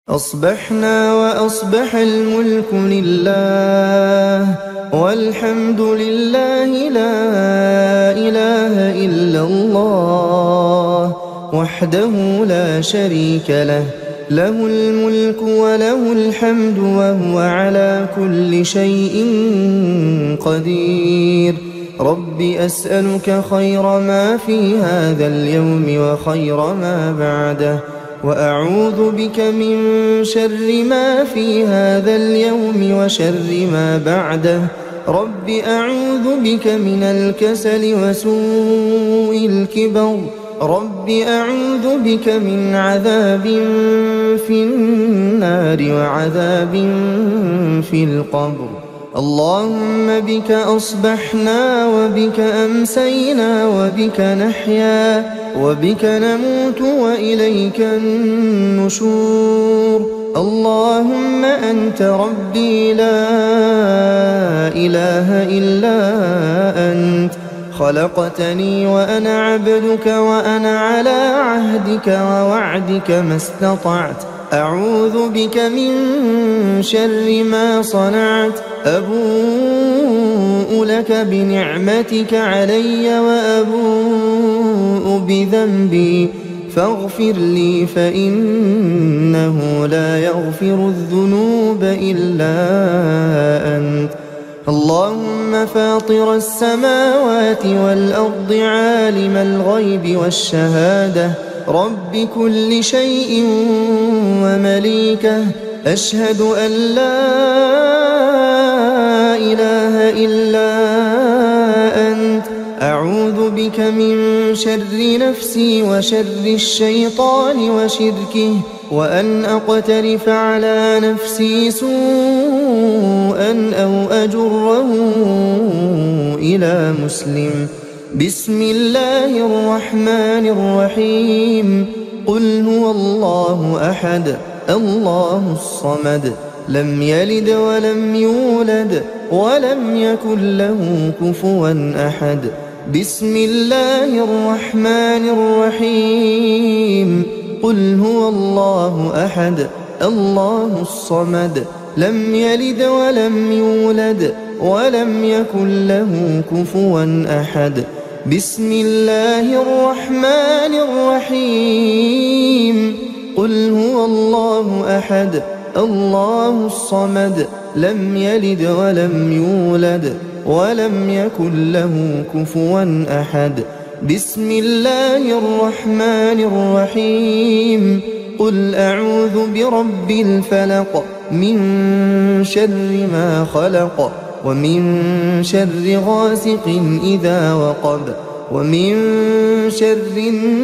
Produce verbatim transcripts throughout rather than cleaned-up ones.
أصبحنا وأصبح الملك لله والحمد لله لا إله إلا الله وحده لا شريك له له الملك وله الحمد وهو على كل شيء قدير. رب أسألك خير ما في هذا اليوم وخير ما بعده، وأعوذ بك من شر ما في هذا اليوم وشر ما بعده. رب أعوذ بك من الكسل وسوء الكبر. رب أعوذ بك من عذاب في النار وعذاب في القبر. اللهم بك أصبحنا وبك أمسينا وبك نحيا وبك نموت وإليك النشور. اللهم أنت ربي لا إله إلا أنت، خلقتني وأنا عبدك وأنا على عهدك ووعدك ما استطعت. أعوذ بك من شر ما صنعت. أبوء لك بنعمتك علي وأبوء بذنبي فاغفر لي فإنه لا يغفر الذنوب إلا أنت. اللهم فاطر السماوات والأرض عالم الغيب والشهادة رب كل شيء ومليكه، أشهد أن لا إله إلا أنت. أعوذ بك من شر نفسي وشر الشيطان وشركه وأن أقترف على نفسي سوءا أو أجره إلى مسلم. بسم الله الرحمن الرحيم. قل هو الله أحد الله الصمد لم يلد ولم يولد ولم يكن له كفوا أحد. بسم الله الرحمن الرحيم. قل هو الله أحد الله الصمد لم يلد ولم يولد ولم يكن له كفوا أحد. بسم الله الرحمن الرحيم. قل هو الله أحد الله الصمد لم يلد ولم يولد ولم يكن له كفوا أحد. بسم الله الرحمن الرحيم. قل أعوذ برب الفلق من شر ما خلق ومن شر غاسق إذا وقب ومن شر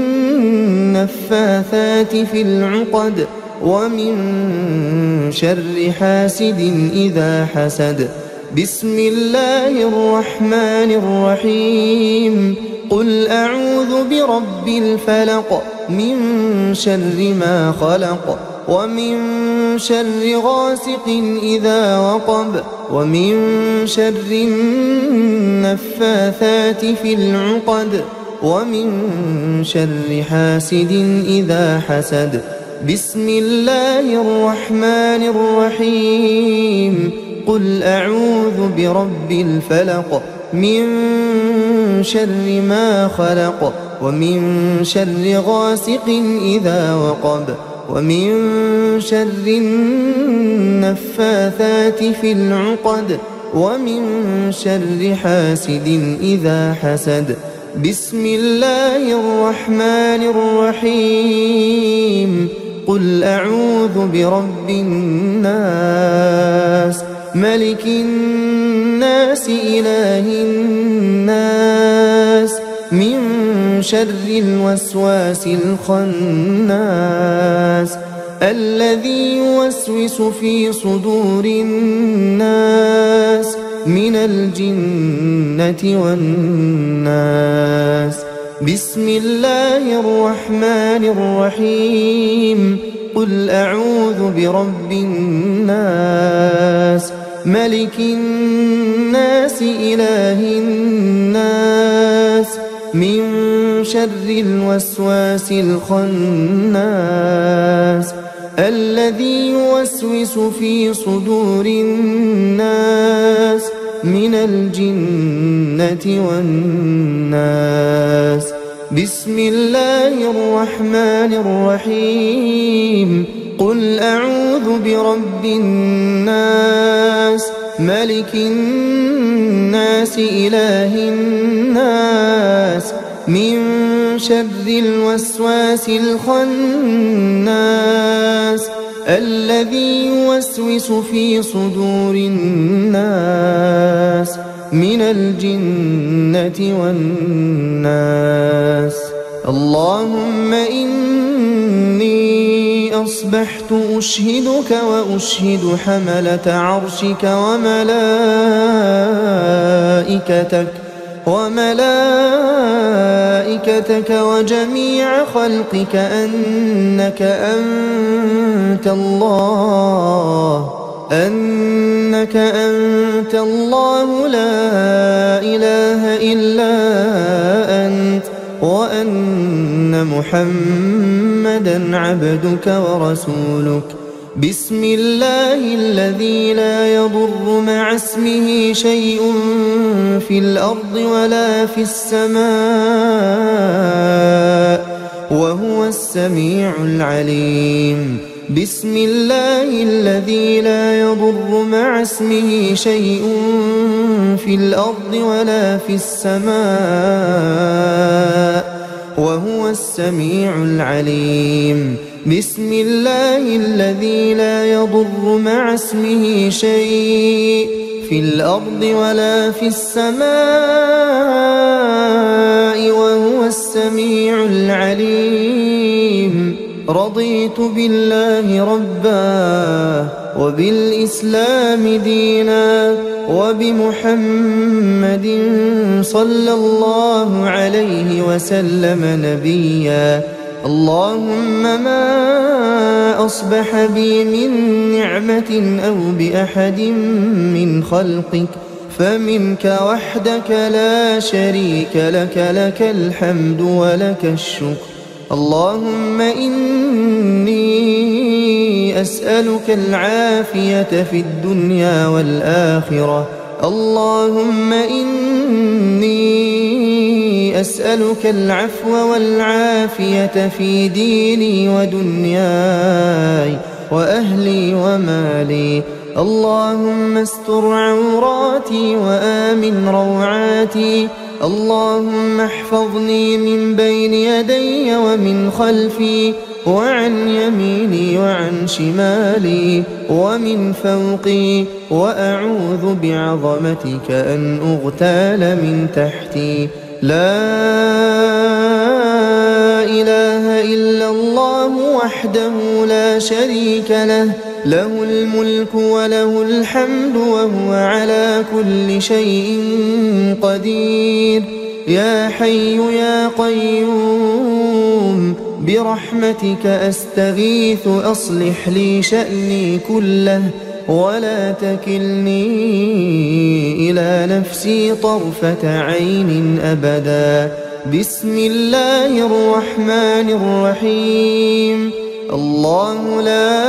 النفاثات في العقد ومن شر حاسد إذا حسد. بسم الله الرحمن الرحيم. قل أعوذ برب الفلق من شر ما خلق ومن شر غاسق إذا وقب ومن شر النفاثات في العقد ومن شر حاسد إذا حسد. بسم الله الرحمن الرحيم. قل أعوذ برب الفلق من شر ما خلق ومن شر غاسق إذا وقب ومن شر النفاثات في العقد ومن شر حاسد إذا حسد. بسم الله الرحمن الرحيم. قل أعوذ برب الناس ملك الناس إله الناس من شر الوسواس الخناس الذي يوسوس في صدور الناس من الجنة والناس. بسم الله الرحمن الرحيم. قل أعوذ برب الناس ملك الناس إله الناس من شر الوسواس الخناس الذي يوسوس في صدور الناس من الجنة والناس. بسم الله الرحمن الرحيم. قل أعوذ برب الناس ملك الناس إله الناس من شر الوسواس الخناس الذي يوسوس في صدور الناس من الجنة والناس. اللهم إني أصبحت أشهدك وأشهد حملة عرشك وملائكتك وملائكتك وجميع خلقك أنك أنت الله أنك أنت الله لا إله إلا أنت وأن محمدا عبدك ورسولك. بسم الله الذي لا يضر مع اسمه شيء في الأرض ولا في السماء وهو السميع العليم. بسم الله الذي لا يضر مع اسمه شيء في الأرض ولا في السماء وهو السميع العليم. بسم الله الذي لا يضر مع اسمه شيء في الأرض ولا في السماء وهو السميع العليم. رضيت بالله ربا وبالإسلام دينا وبمحمد صلى الله عليه وسلم نبيا. اللهم ما أصبح بي من نعمة أو بأحد من خلقك فمنك وحدك لا شريك لك، لك الحمد ولك الشكر. اللهم إني أسألك العافية في الدنيا والآخرة. اللهم إني أسألك العفو والعافية في ديني ودنياي وأهلي ومالي. اللهم استر عوراتي وآمن روعاتي. اللهم احفظني من بين يدي ومن خلفي وعن يميني وعن شمالي ومن فوقي، وأعوذ بعظمتك أن أغتال من تحتي. لا إله إلا الله وحده لا شريك له، له الملك وله الحمد وهو على كل شيء قدير. يا حي يا قيوم برحمتك أستغيث أصلح لي شأني كله ولا تكلني إلى نفسي طرفة عين أبدا. بسم الله الرحمن الرحيم. الله لا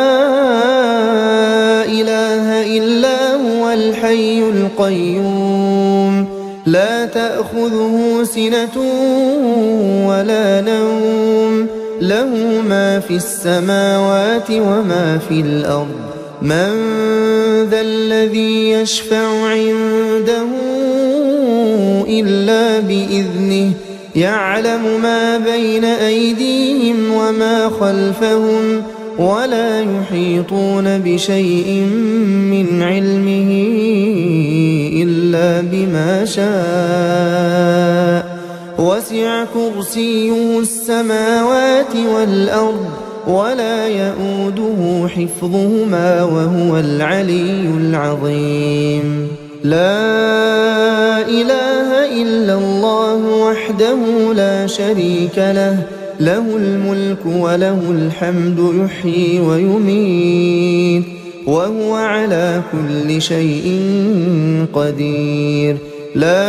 إله إلا هو الحي القيوم لا تأخذه سنة ولا نوم، له ما في السماوات وما في الأرض. من ذا الذي يشفع عنده إلا بإذنه، يعلم ما بين أيديهم وما خلفهم ولا يحيطون بشيء من علمه إلا بما شاء. وسع كرسيه السماوات والأرض ولا يؤوده حفظهما وهو العلي العظيم. لا إله إلا الله وحده لا شريك له، له الملك وله الحمد يحيي ويميت وهو على كل شيء قدير. لا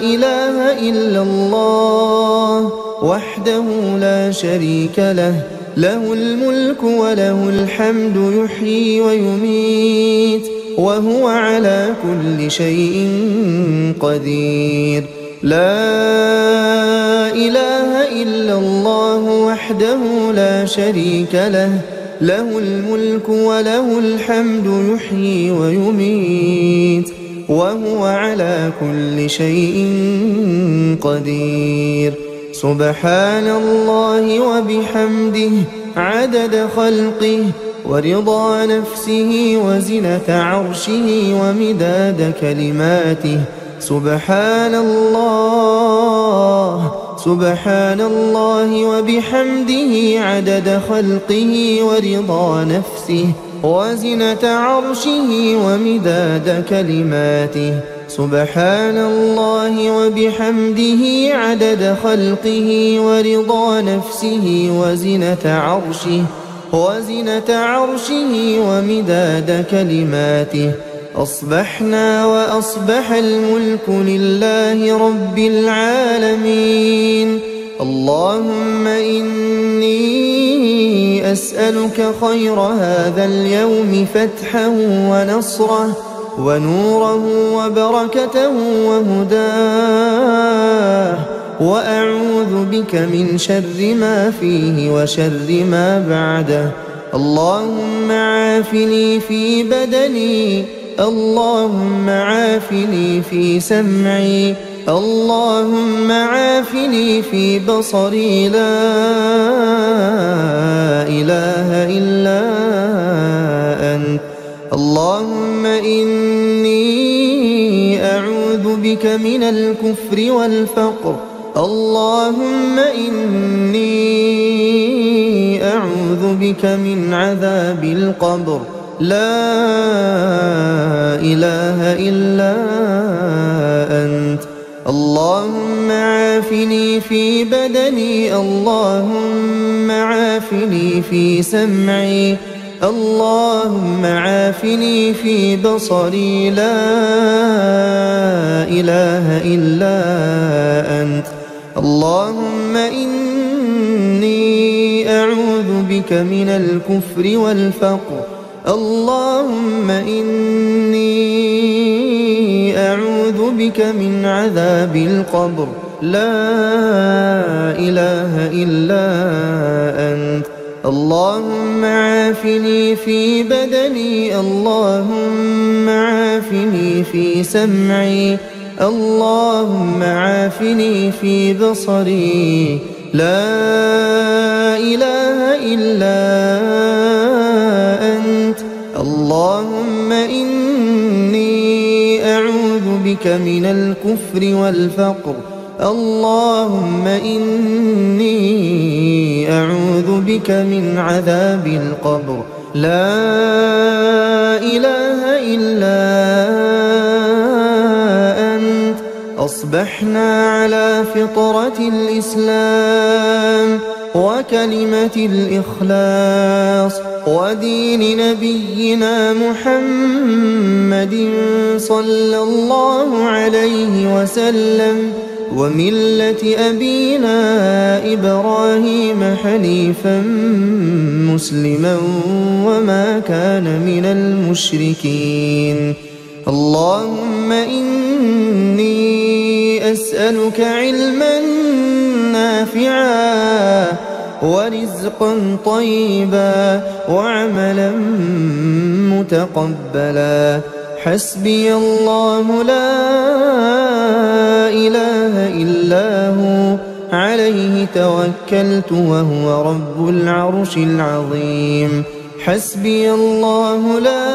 إله إلا الله وحده لا شريك له، له الملك وله الحمد يحيي ويميت وهو على كل شيء قدير. لا إله إلا الله وحده لا شريك له، له الملك وله الحمد يحيي ويميت وهو على كل شيء قدير. سبحان الله وبحمده عدد خلقه ورضا نفسه وزنة عرشه ومداد كلماته. سبحان الله سبحان الله وبحمده عدد خلقه ورضا نفسه وزنة عرشه ومداد كلماته. سبحان الله وبحمده عدد خلقه ورضا نفسه وزنة عرشه وزنة عرشه ومداد كلماته. أصبحنا وأصبح الملك لله رب العالمين. اللهم إني أسألك خير هذا اليوم فتحه ونصره ونوره وبركته وهداه، وأعوذ بك من شر ما فيه وشر ما بعده. اللهم عافني في بدني، اللهم عافني في سمعي، اللهم عافني في بصري. لا إله إلا أنت. اللهم إني أعوذ بك من الكفر والفقر. اللهم إني أعوذ بك من عذاب القبر. لا إله إلا أنت. اللهم عافني في بدني، اللهم عافني في سمعي، اللهم عافني في بصري. لا إله إلا أنت. اللهم إني أعوذ بك من الكفر والفقر. اللهم إني أعوذ بك من عذاب القبر. لا إله إلا أنت. اللهم عافني في بدني، اللهم عافني في سمعي، اللهم عافني في بصري. لا إله إلا أنت. اللهم إني أعوذ بك من الكفر والفقر. اللهم إني أعوذ بك من عذاب القبر. لا إله إلا أنت. أصبحنا على فطرة الإسلام وكلمة الإخلاص ودين نبينا محمد صلى الله عليه وسلم وملة أبينا إبراهيم حنيفا مسلما وما كان من المشركين. اللهم إني أسألك علما نافعا ورزقا طيبا وعملا متقبلا. حسبي الله لا إله إلا هو، عليه توكلت وهو رب العرش العظيم. حسبي الله لا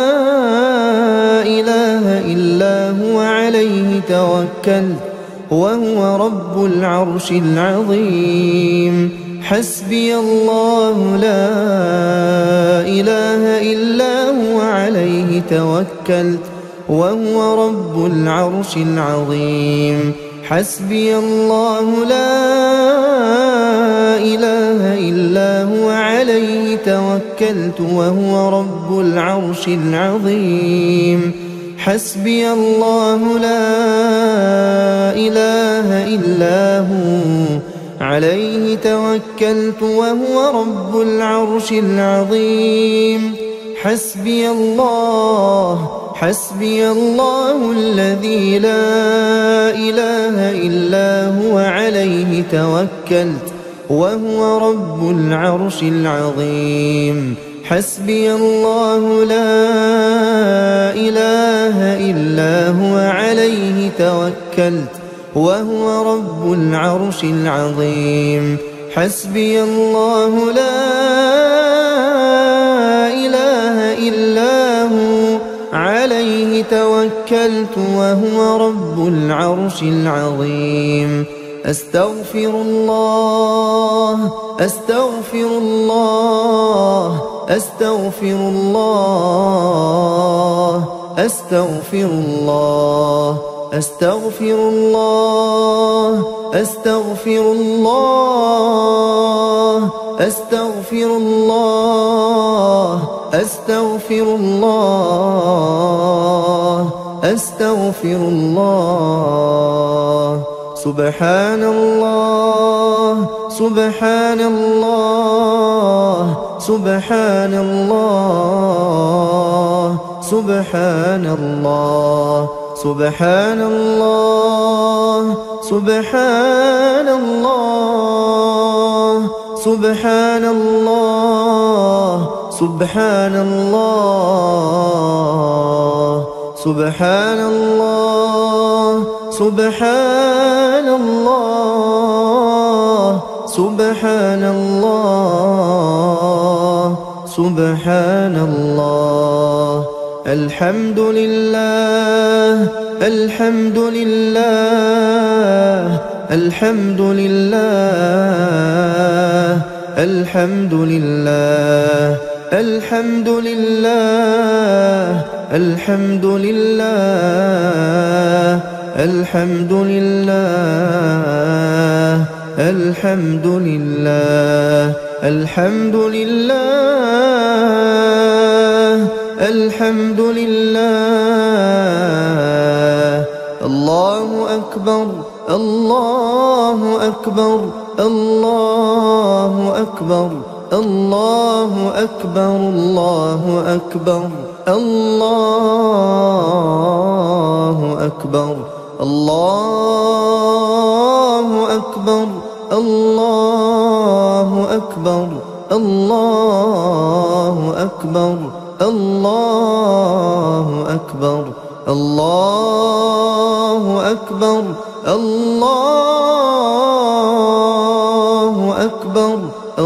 إله إلا هو، عليه توكلت وهو رب العرش العظيم. حسبي الله لا إله إلا هو، عليه توكلت وهو رب العرش العظيم. حسبي الله لا إله إلا هو، عليه توكلت وهو رب العرش العظيم. حسبي الله لا إله إلا هو، عليه توكلت وهو رب العرش العظيم حسبي الله حسبي الله الذي لا إله إلا هو عليه توكلت وهو رب العرش العظيم حسبي الله لا إله إلا هو عليه توكلت وهو رب العرش العظيم حسبي الله لا إله إلا هو عليه توكلت وهو رب العرش العظيم أستغفر الله أستغفر الله أستغفر الله أستغفر الله أستغفر الله أستغفر الله أستغفر الله أستغفر الله أستغفر الله سبحان الله سبحان الله سبحان الله سبحان الله سبحان الله سبحان الله سبحان الله سبحان الله سبحان الله سبحان الله سبحان الله سبحان الله الحمد لله الحمد لله الحمد لله الحمد لله الحمد لله الحمد لله الحمد لله الحمد لله الحمد لله الحمد لله الله أكبر الله أكبر الله أكبر الله أكبر الله أكبر الله أكبر الله أكبر الله أكبر الله أكبر الله أكبر الله أكبر الله أكبر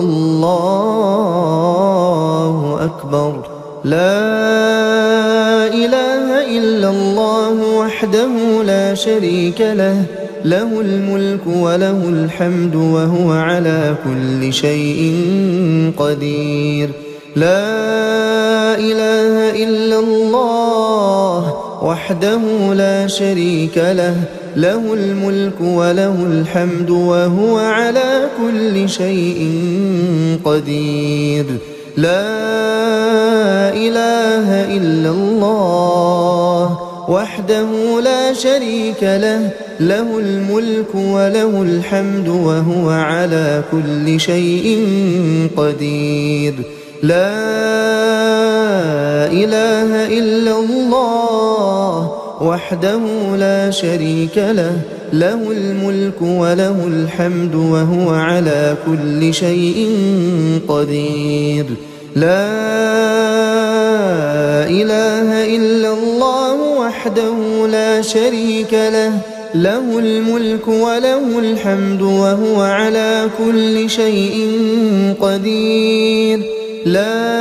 الله أكبر لا إله إلا الله وحده لا شريك له له الملك وله الحمد وهو على كل شيء قدير لا إله إلا الله وحده لا شريك له له الملك وله الحمد وهو على كل شيء قدير لا إله إلا الله وحده لا شريك له له الملك وله الحمد وهو على كل شيء قدير لا إله إلا الله وحده لا شريك له له الملك وله الحمد وهو على كل شيء قدير لا إله إلا الله وحده لا شريك له له الملك وله الحمد وهو على كل شيء قدير لا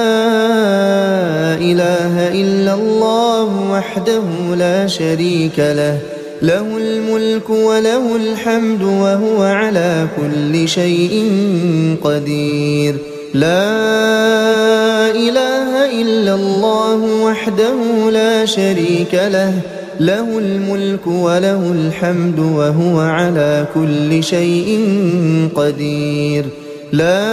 إله إلا الله وحده لا شريك له له الملك وله الحمد وهو على كل شيء قدير لا إله إلا الله وحده لا شريك له له الملك وله الحمد وهو على كل شيء قدير لا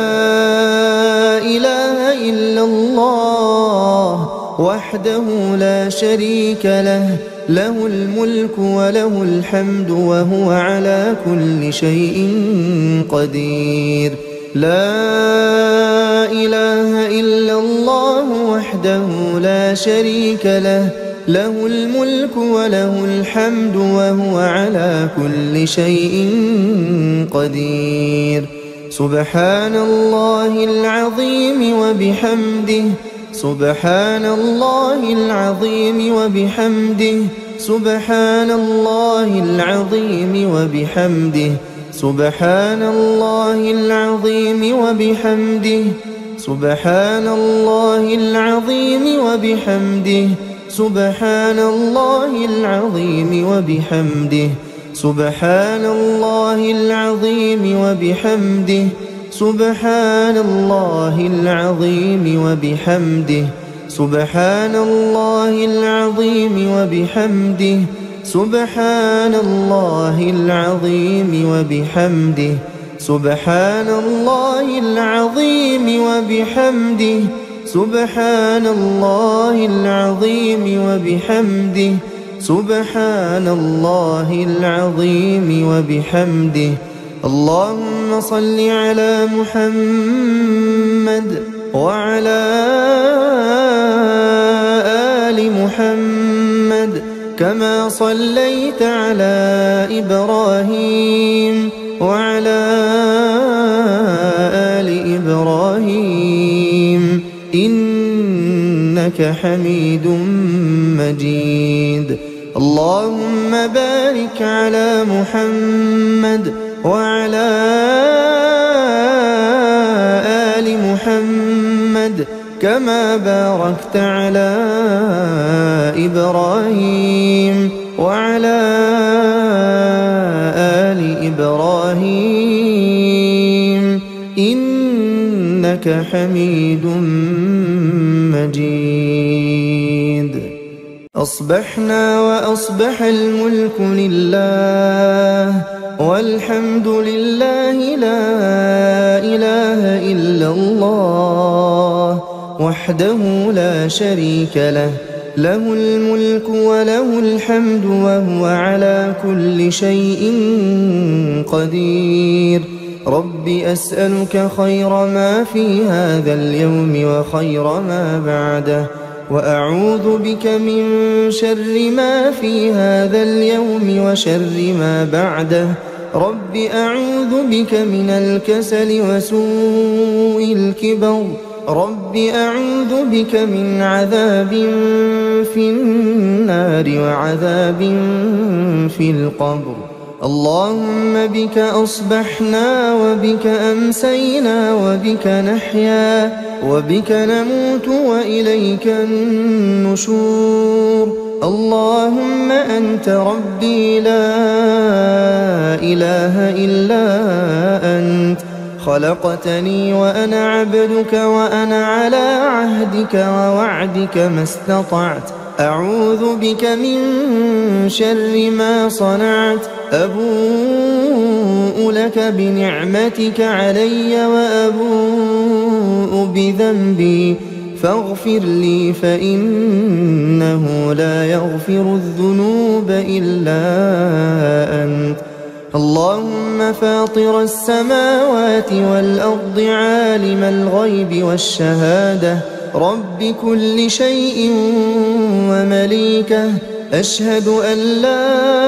إله إلا الله وحده لا شريك له له الملك وله الحمد وهو على كل شيء قدير. لا إله إلا الله وحده لا شريك له له الملك وله الحمد وهو على كل شيء قدير. سبحان الله العظيم وبحمده سبحان الله العظيم وبحمده سبحان الله العظيم وبحمده سبحان الله العظيم وبحمده سبحان الله العظيم وبحمده سبحان الله العظيم وبحمده سبحان الله العظيم وبحمده سبحان الله العظيم وبحمده سبحان الله العظيم وبحمده سبحان الله العظيم وبحمده سبحان الله العظيم وبحمده سبحان الله العظيم وبحمده سبحان الله العظيم وبحمده. اللهم صل على محمد وعلى آل محمد كما صليت على إبراهيم وعلى آل إبراهيم إنك حميد مجيد. اللهم بارك على محمد وعلى آل محمد كما باركت على إبراهيم وعلى آل إبراهيم إنك حميد مجيد. أصبحنا وأصبح الملك لله والحمد لله لا إله إلا الله وحده لا شريك له له الملك وله الحمد وهو على كل شيء قدير. رب أسألك خير ما في هذا اليوم وخير ما بعده وأعوذ بك من شر ما في هذا اليوم وشر ما بعده. رب أعوذ بك من الكسل وسوء الكبر. رب أعوذ بك من عذاب في النار وعذاب في القبر. اللهم بك أصبحنا وبك أمسينا وبك نحيا وبك نموت وإليك النشور. اللهم أنت ربي لا إله إلا أنت خلقتني وأنا عبدك وأنا على عهدك ووعدك ما استطعت. أعوذ بك من شر ما صنعت. أبوء لك بنعمتك علي وأبوء بذنبي فاغفر لي فإنه لا يغفر الذنوب إلا أنت. اللهم فاطر السماوات والأرض عالم الغيب والشهادة رب كل شيء ومليكه أشهد أن لا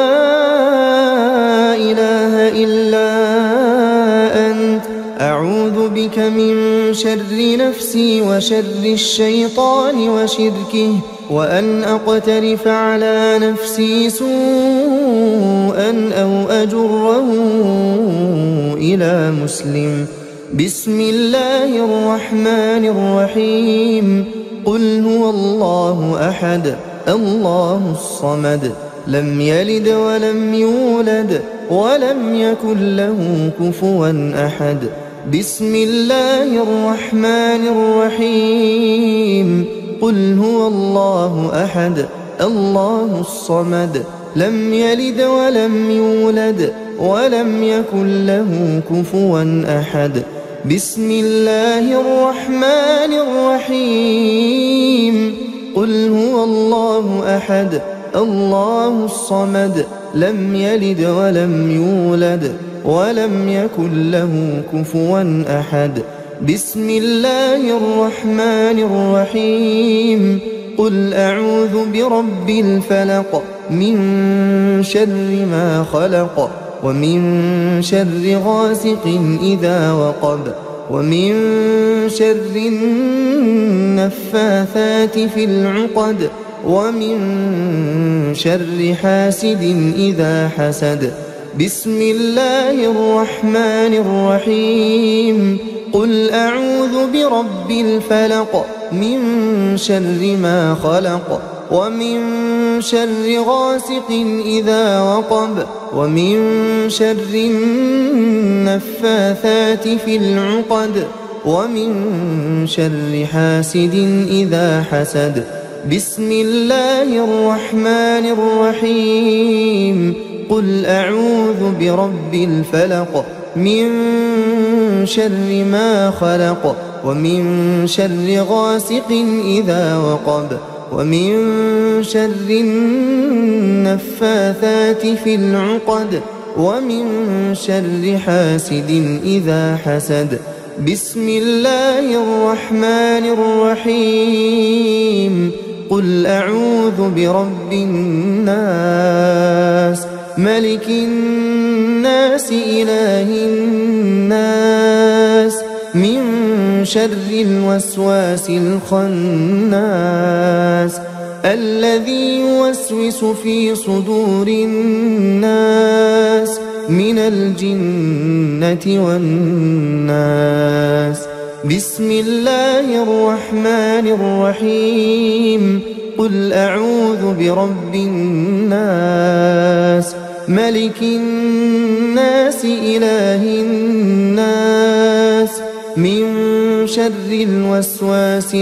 إله إلا أنت. أعوذ بك من شر نفسي وشر الشيطان وشركه وأن أقترف على نفسي سوءا أو أجره إلى مسلم. بسم الله الرحمن الرحيم. قل هو الله أحد الله الصمد لم يلد ولم يولد ولم يكن له كفوا أحد. بسم الله الرحمن الرحيم. قل هو الله أحد الله الصمد لم يلد ولم يولد ولم يكن له كفوا أحد. بسم الله الرحمن الرحيم. قل هو الله أحد الله الصمد لم يلد ولم يولد ولم يكن له كفوا أحد. بسم الله الرحمن الرحيم. قل أعوذ برب الفلق من شر ما خلق ومن شر غاسق إذا وقب ومن شر النفاثات في العقد ومن شر حاسد إذا حسد. بسم الله الرحمن الرحيم. قل أعوذ برب الفلق من شر ما خلق ومن شر غاسق إذا وقب ومن شر النفاثات في العقد ومن شر حاسد إذا حسد. بسم الله الرحمن الرحيم. قل أعوذ برب الفلق من شر ما خلق ومن شر غاسق إذا وقب ومن شر النفاثات في العقد ومن شر حاسد إذا حسد. بسم الله الرحمن الرحيم. قل أعوذ برب الناس ملك الناس إله الناس من شر الوسواس الخناس الذي يوسوس في صدور الناس من الجنة والناس. بسم الله الرحمن الرحيم. قل أعوذ برب الناس ملك الناس إله الناس من شر الوسواس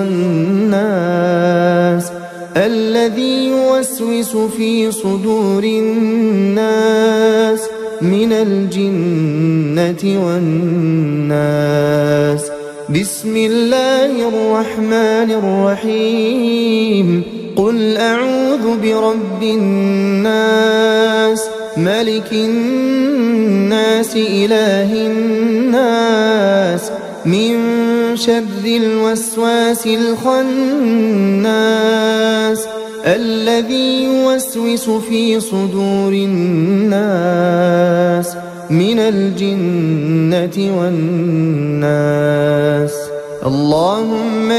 الخناس الذي يوسوس في صدور الناس من الجنة والناس. بسم الله الرحمن الرحيم. قل أعوذ برب الناس ملك الناس إله الناس من شر الوسواس الخناس الذي يوسوس في صدور الناس من الجنة والناس. اللهم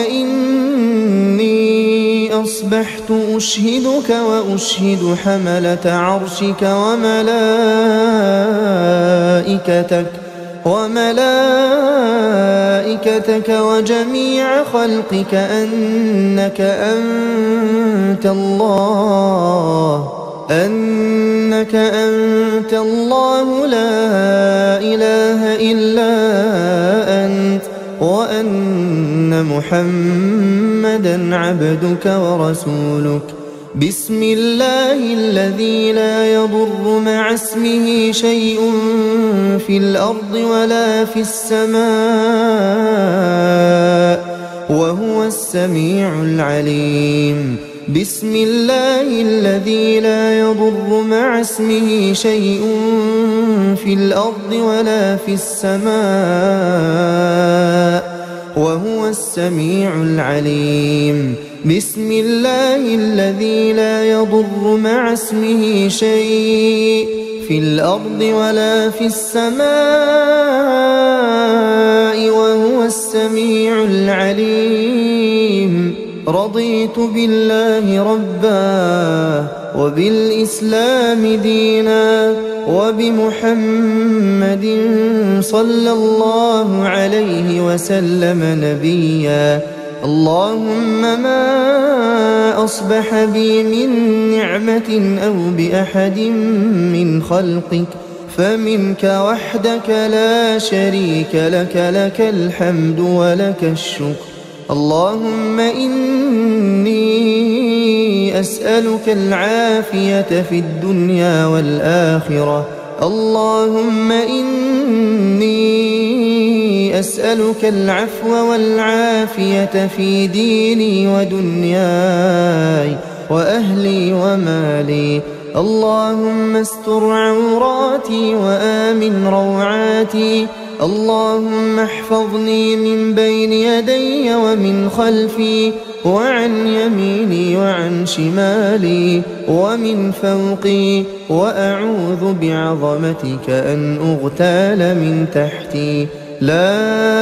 إني أصبحت أشهدك وأشهد حملة عرشك وملائكتك وملائكتك وجميع خلقك أنك أنت الله أنك أنت الله لا إله إلا أنت وأن محمدا عبدك ورسولك. بسم الله الذي لا يضر مع اسمه شيء في الأرض ولا في السماء وهو السميع العليم. بسم الله الذي لا يضر مع اسمه شيء في الأرض ولا في السماء وهو السميع العليم. بسم الله الذي لا يضر مع اسمه شيء في الأرض ولا في السماء وهو السميع العليم. رضيت بالله ربا وبالإسلام دينا وبمحمد صلى الله عليه وسلم نبيا. اللهم ما أصبح بي من نعمة أو بأحد من خلقك فمنك وحدك لا شريك لك، لك الحمد ولك الشكر. اللهم إني أسألك العافية في الدنيا والآخرة. اللهم إني أسألك العفو والعافية في ديني ودنياي وأهلي ومالي. اللهم استر عوراتي وآمن روعاتي. اللهم احفظني من بين يدي ومن خلفي وعن يميني وعن شمالي ومن فوقي، وأعوذ بعظمتك أن أغتال من تحتي. لا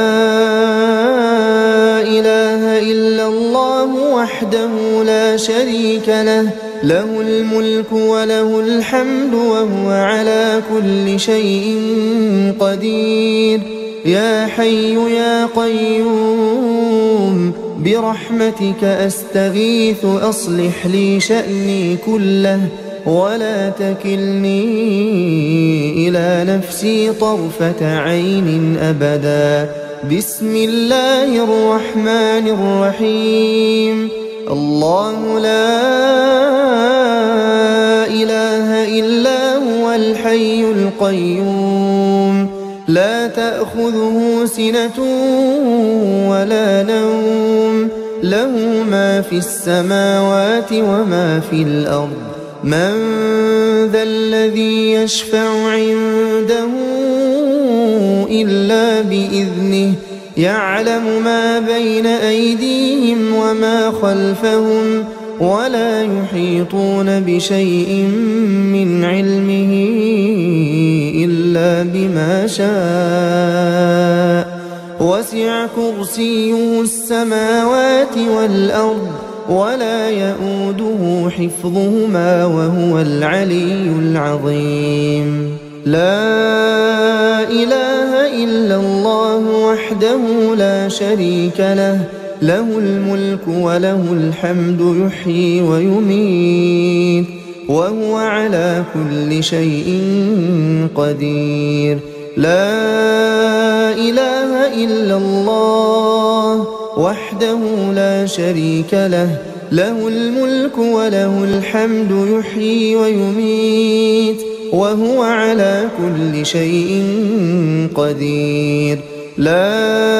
إله إلا الله وحده لا شريك له، له الملك وله الحمد وهو على كل شيء قدير. يا حي يا قيوم برحمتك أستغيث أصلح لي شأني كله ولا تكلني إلى نفسي طرفة عين أبدا. بسم الله الرحمن الرحيم. الله لا إله إلا هو الحي القيوم، لا تأخذه سنة ولا نوم، له ما في السماوات وما في الأرض. من ذا الذي يشفع عنده إلا بإذنه، يعلم ما بين أيديهم وما خلفهم، ولا يحيطون بشيء من علمه إلا بما شاء. وسع كرسيه السماوات والأرض ولا يؤوده حفظهما وهو العلي العظيم. لا إله إلا الله وحده لا شريك له، له الملك وله الحمد يحيي ويميت وهو على كل شيء قدير. لا إله إلا الله وحده لا شريك له، له الملك وله الحمد يحيي ويميت وهو على كل شيء قدير. لا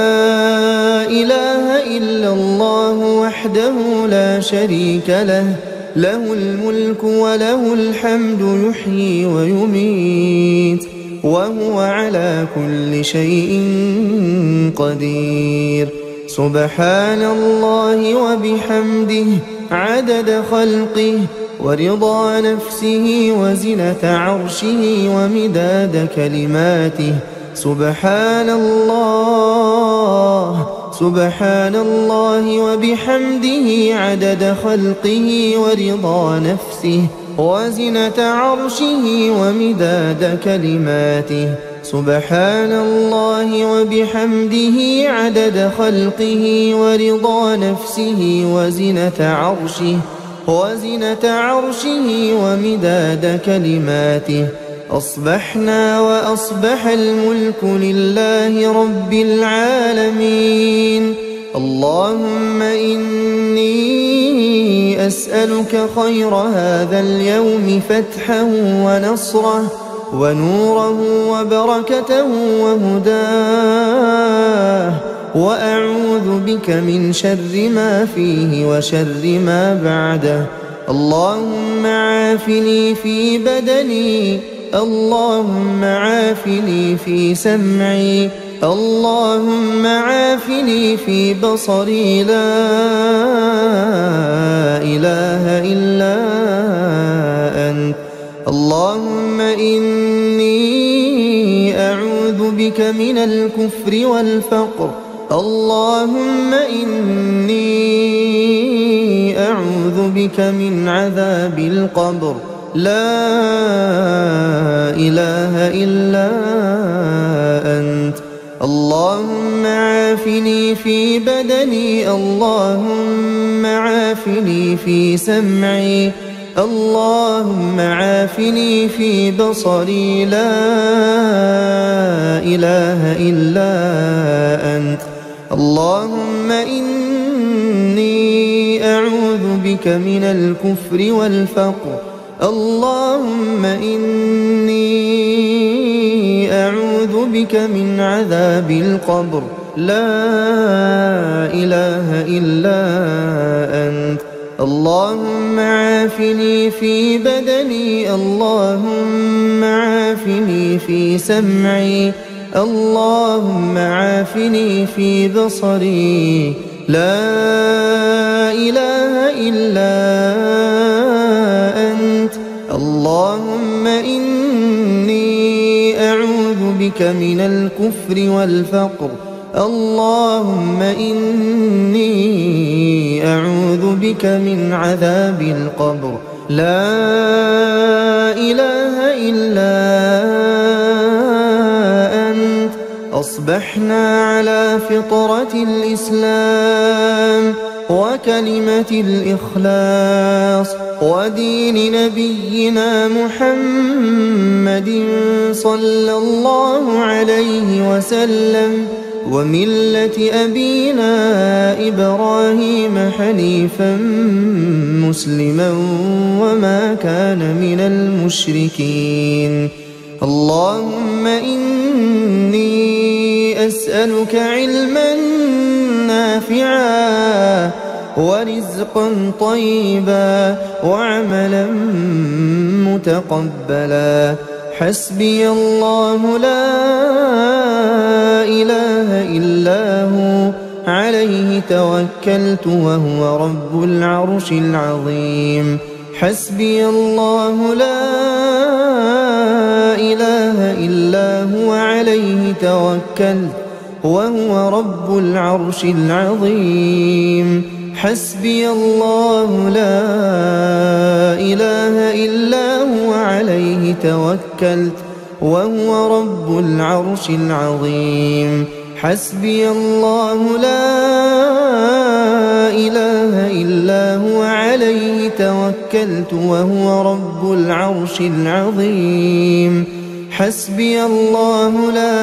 إله إلا الله وحده لا شريك له، له الملك وله الحمد يحيي ويميت وهو على كل شيء قدير. سبحان الله وبحمده عدد خلقه ورضا نفسه وزنة عرشه ومداد كلماته. سبحان الله سبحان الله وبحمده عدد خلقه ورضا نفسه وزنة عرشه ومداد كلماته. سبحان الله وبحمده عدد خلقه ورضا نفسه وزنة عرشه وزنة عرشه ومداد كلماته. أصبحنا وأصبح الملك لله رب العالمين. اللهم إني أسألك خير هذا اليوم فتحه ونصره ونوره وبركته وهداه، وأعوذ بك من شر ما فيه وشر ما بعده. اللهم عافني في بدني، اللهم عافني في سمعي، اللهم عافني في بصري. لا إله إلا أنت. اللهم إني أعوذ بك من الكفر والفقر. اللهم إني أعوذ بك من عذاب القبر. لا إله إلا أنت. اللهم عافني في بدني، اللهم عافني في سمعي، اللهم عافني في بصري. لا إله إلا أنت. اللهم إني أعوذ بك من الكفر والفقر. اللهم إني أعوذ بك من عذاب القبر. لا إله إلا أنت. اللهم عافني في بدني، اللهم عافني في سمعي، اللهم عافني في بصري. لا إله إلا أنت. اللهم إني أعوذ بك من الكفر والفقر، اللهم إني أعوذ بك من عذاب القبر. لا إله إلا أنت. أصبحنا على فطرة الإسلام وكلمة الإخلاص ودين نبينا محمد صلى الله عليه وسلم وملة أبينا إبراهيم حنيفا مسلما وما كان من المشركين. اللهم إني أسألك علما نافعا ورزقا طيبا وعملا متقبلا. حسبي الله لا إله إلا هو عليه توكلت وهو رب العرش العظيم. حسبي الله لا إله إلا هو عليه توكلت وهو رب العرش العظيم. حسبي الله لا إله إلا هو عليه توكلت وهو رب العرش العظيم. حسبي الله لا إله إلا هو عليه توكلت وهو رب العرش العظيم. حسبي الله لا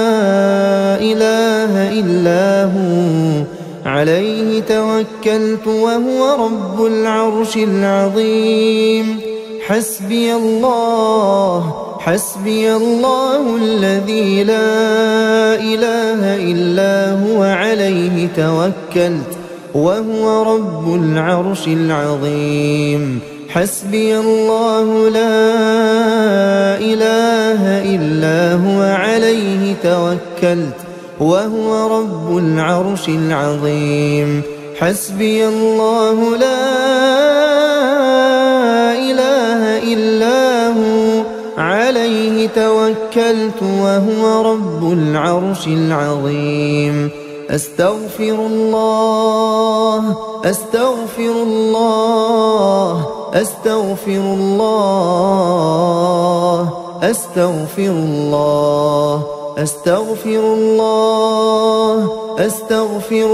إله إلا هو عليه توكلت وهو رب العرش العظيم. حسبي الله حسبي الله الذي لا إله إلا هو عليه توكلت وهو رب العرش العظيم. حسبي الله لا إله إلا هو عليه توكلت وهو رب العرش العظيم. حسبي الله لا إله إلا هو عليه توكلت وهو رب العرش العظيم. أستغفر الله أستغفر الله أستغفر الله أستغفر الله أستغفر الله أستغفر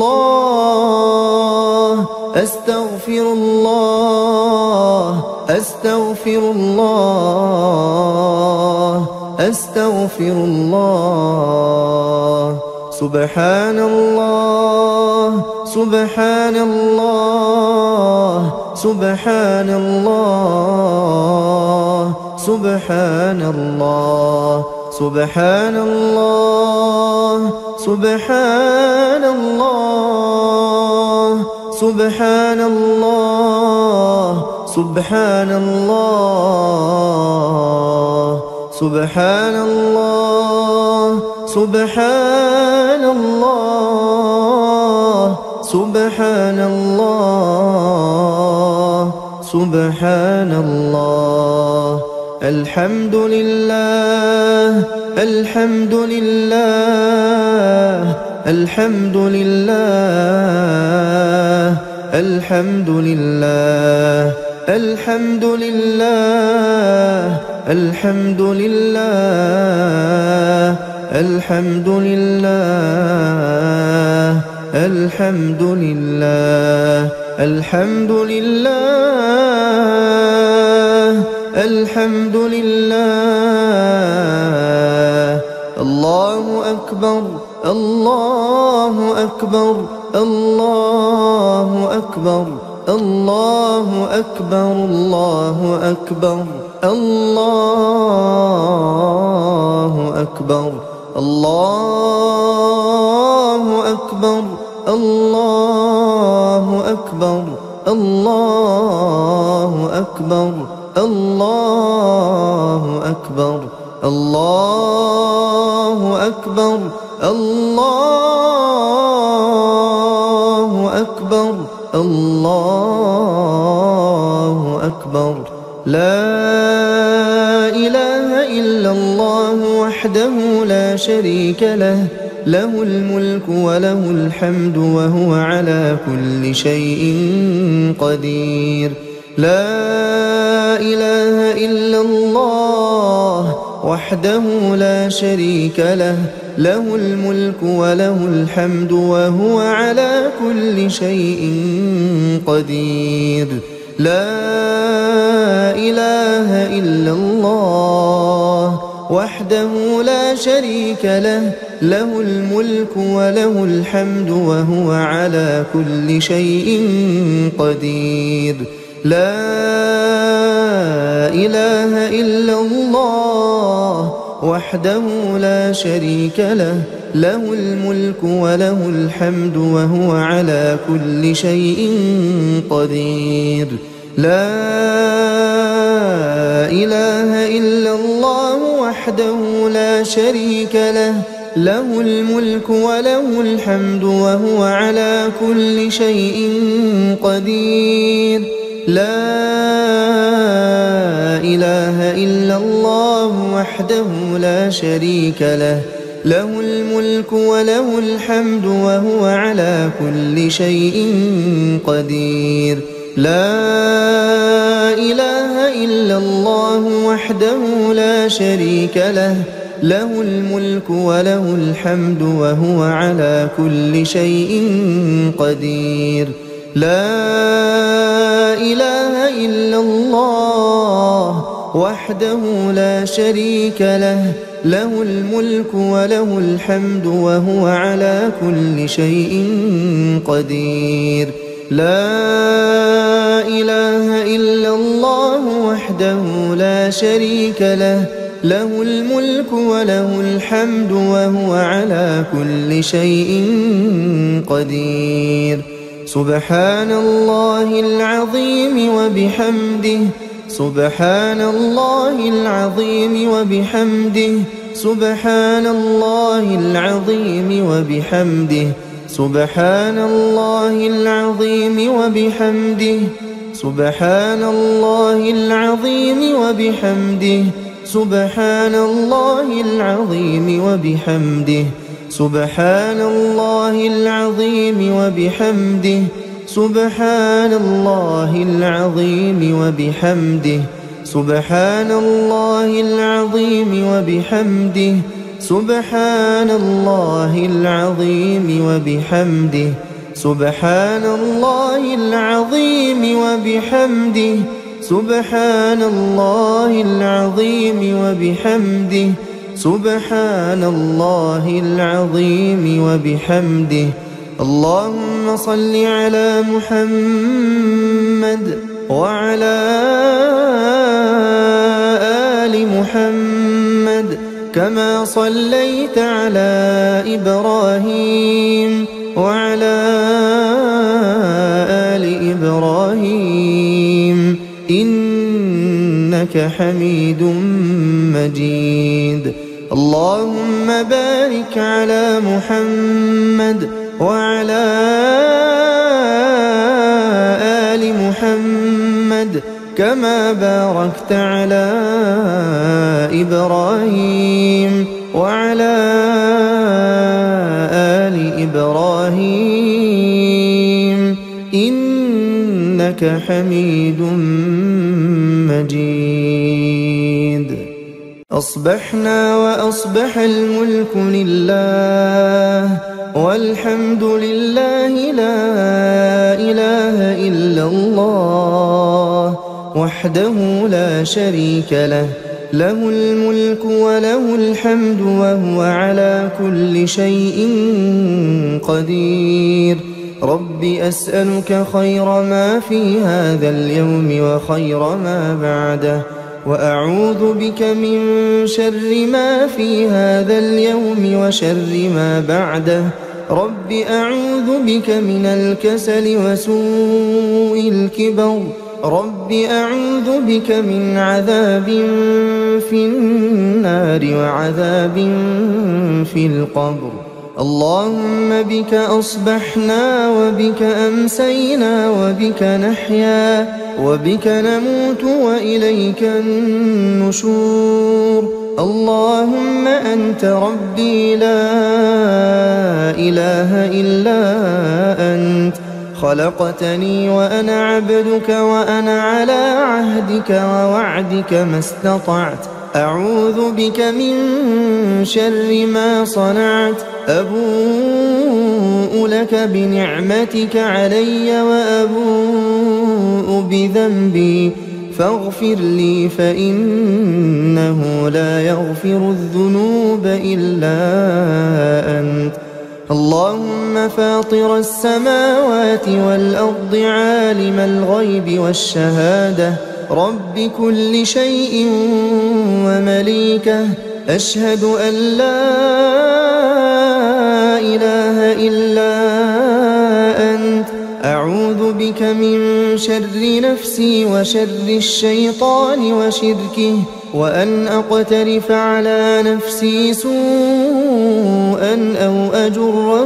الله أستغفر الله أستغفر الله أستغفر الله. سبحان الله سبحان الله سبحان الله سبحان الله سبحان الله سبحان الله سبحان الله سبحان الله سبحان الله سبحان الله سبحان الله سبحان الله. الحمد لله الحمد لله الحمد لله الحمد لله الحمد لله الحمد لله الحمد لله الحمد لله الحمد لله الحمد لله. الله أكبر الله أكبر الله أكبر الله أكبر الله أكبر الله أكبر الله أكبر الله أكبر الله أكبر الله أكبر الله أكبر الله أكبر الله أكبر لا إله إلا الله وحده لا شريك له له الملك وله الحمد وهو على كل شيء قدير لا إله إلا الله وحده لا شريك له له الملك وله الحمد وهو على كل شيء قدير لا إله إلا الله وحده لا شريك له له الملك وله الحمد وهو على كل شيء قدير لا إله إلا الله وحده لا شريك له له الملك وله الحمد وهو على كل شيء قدير لا إله إلا الله وحده لا شريك له له الملك وله الحمد وهو على كل شيء قدير لا إله إلا الله وحده لا شريك له له الملك وله الحمد وهو على كل شيء قدير لا إله إلا الله وحده لا شريك له له الملك وله الحمد وهو على كل شيء قدير لا إله إلا الله وحده لا شريك له له الملك وله الحمد وهو على كل شيء قدير لا إله إلا الله وحده لا شريك له له الملك وله الحمد وهو على كل شيء قدير سبحان الله العظيم وبحمده سبحان الله العظيم وبحمده سبحان الله العظيم وبحمده سبحان الله العظيم وبحمده سبحان الله العظيم وبحمده سبحان الله العظيم وبحمده سبحان الله العظيم وبحمده سبحان الله العظيم وبحمده سبحان الله العظيم وبحمده سبحان الله العظيم وبحمده سبحان الله العظيم وبحمده سبحان الله العظيم وبحمده سبحان الله العظيم وبحمده اللهم صل على محمد وعلى آل محمد كما صليت على إبراهيم وعلى آل إبراهيم إنك حميد مجيد اللهم بارك على محمد وعلى آل محمد كما باركت على إبراهيم وعلى آل إبراهيم إنك حميد مجيد أصبحنا وأصبح الملك لله والحمد لله لا إله إلا الله وحده لا شريك له له الملك وله الحمد وهو على كل شيء قدير رب أسألك خير ما في هذا اليوم وخير ما بعده وأعوذ بك من شر ما في هذا اليوم وشر ما بعده رب أعوذ بك من الكسل وسوء الكبر رب أعوذ بك من عذاب في النار وعذاب في القبر اللهم بك أصبحنا وبك أمسينا وبك نحيا وبك نموت وإليك النشور اللهم أنت ربي لا إله إلا أنت خلقتني وأنا عبدك وأنا على عهدك ووعدك ما استطعت أعوذ بك من شر ما صنعت أبوء لك بنعمتك علي وأبوء بذنبي فاغفر لي فإنه لا يغفر الذنوب إلا أنت اللهم فاطر السماوات والأرض عالم الغيب والشهادة رب كل شيء ومليكه أشهد أن لا إله إلا أنت أعوذ بك من شر نفسي وشر الشيطان وشركه وأن أقترف على نفسي سوءا أو أجره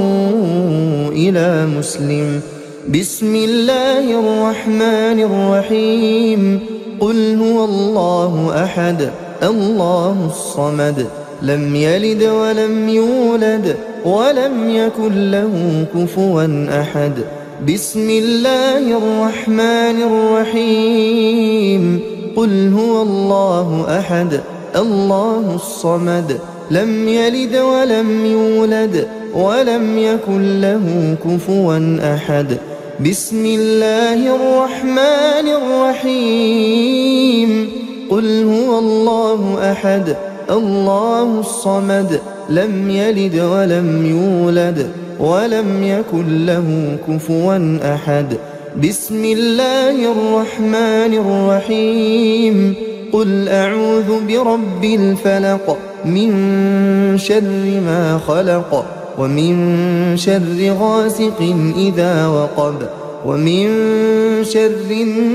إلى مسلم بسم الله الرحمن الرحيم قل هو الله أحد الله الصمد لم يلد ولم يولد ولم يكن له كفوا أحد بسم الله الرحمن الرحيم قل هو الله أحد الله الصمد لم يلد ولم يولد ولم يكن له كفوا أحد بسم الله الرحمن الرحيم قل هو الله أحد الله الصمد لم يلد ولم يولد ولم يكن له كفوا أحد بسم الله الرحمن الرحيم قل أعوذ برب الفلق من شر ما خلق ومن شر غاسق إذا وقب ومن شر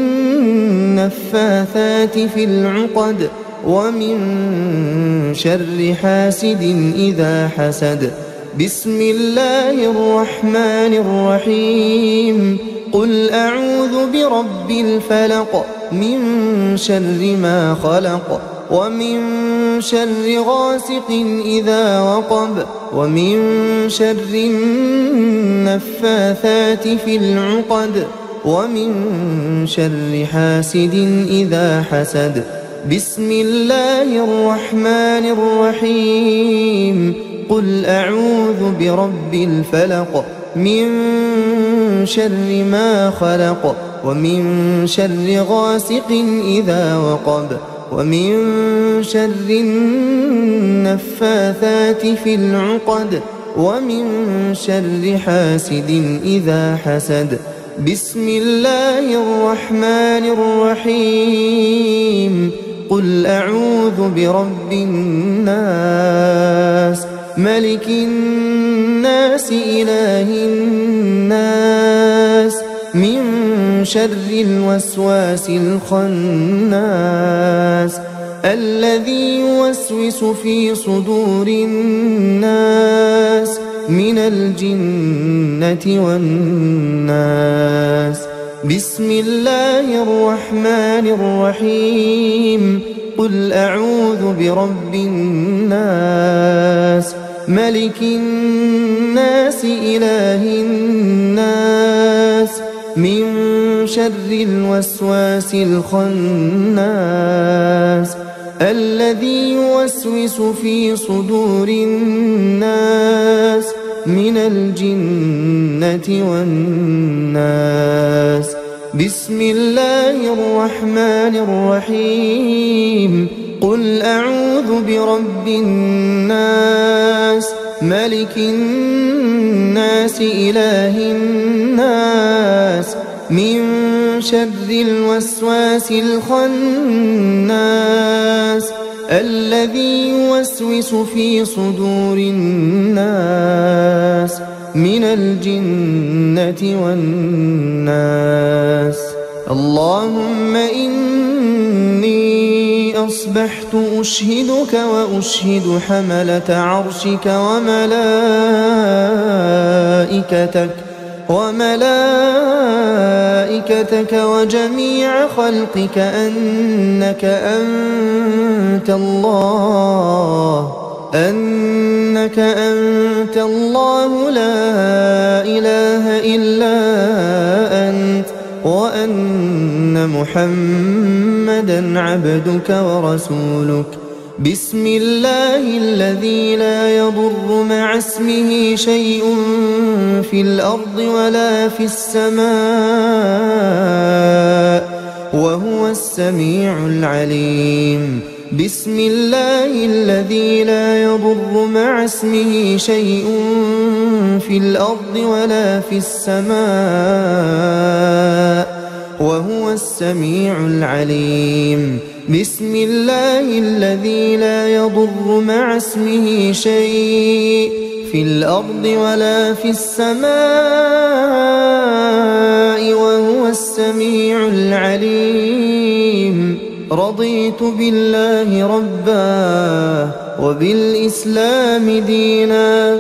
النفاثات في العقد ومن شر حاسد إذا حسد بسم الله الرحمن الرحيم قل أعوذ برب الفلق من شر ما خلق ومن شر غاسق إذا وقب ومن شر النفاثات في العقد ومن شر حاسد إذا حسد بسم الله الرحمن الرحيم قل أعوذ برب الفلق من شر ما خلق ومن شر غاسق إذا وقب ومن شر النفاثات في العقد ومن شر حاسد إذا حسد بسم الله الرحمن الرحيم قل أعوذ برب الناس ملك الناس إله الناس من شر الوسواس الخناس الذي يوسوس في صدور الناس من الجنة والناس بسم الله الرحمن الرحيم قل أعوذ برب الناس ملك الناس إله الناس من شر الوسواس الخناس الذي يوسوس في صدور الناس من الجنة والناس بسم الله الرحمن الرحيم قل أعوذ برب الناس ملك الناس إله الناس من شر الوسواس الخناس الذي يوسوس في صدور الناس من الجنة والناس. اللهم إني أصبحت أشهدك وأشهد حملة عرشك وملائكتك وملائكتك وجميع خلقك أنك أنت الله أنك أنت الله لا إله إلا أنت، وأن محمدًا عبدك ورسولك. بسم الله الذي لا يضر مع اسمه شيء في الأرض ولا في السماء وهو السميع العليم. بسم الله الذي لا يضر مع اسمه شيء في الأرض ولا في السماء وهو السميع العليم. بسم الله الذي لا يضر مع اسمه شيء في الأرض ولا في السماء وهو السميع العليم. رضيت بالله ربا وبالإسلام دينا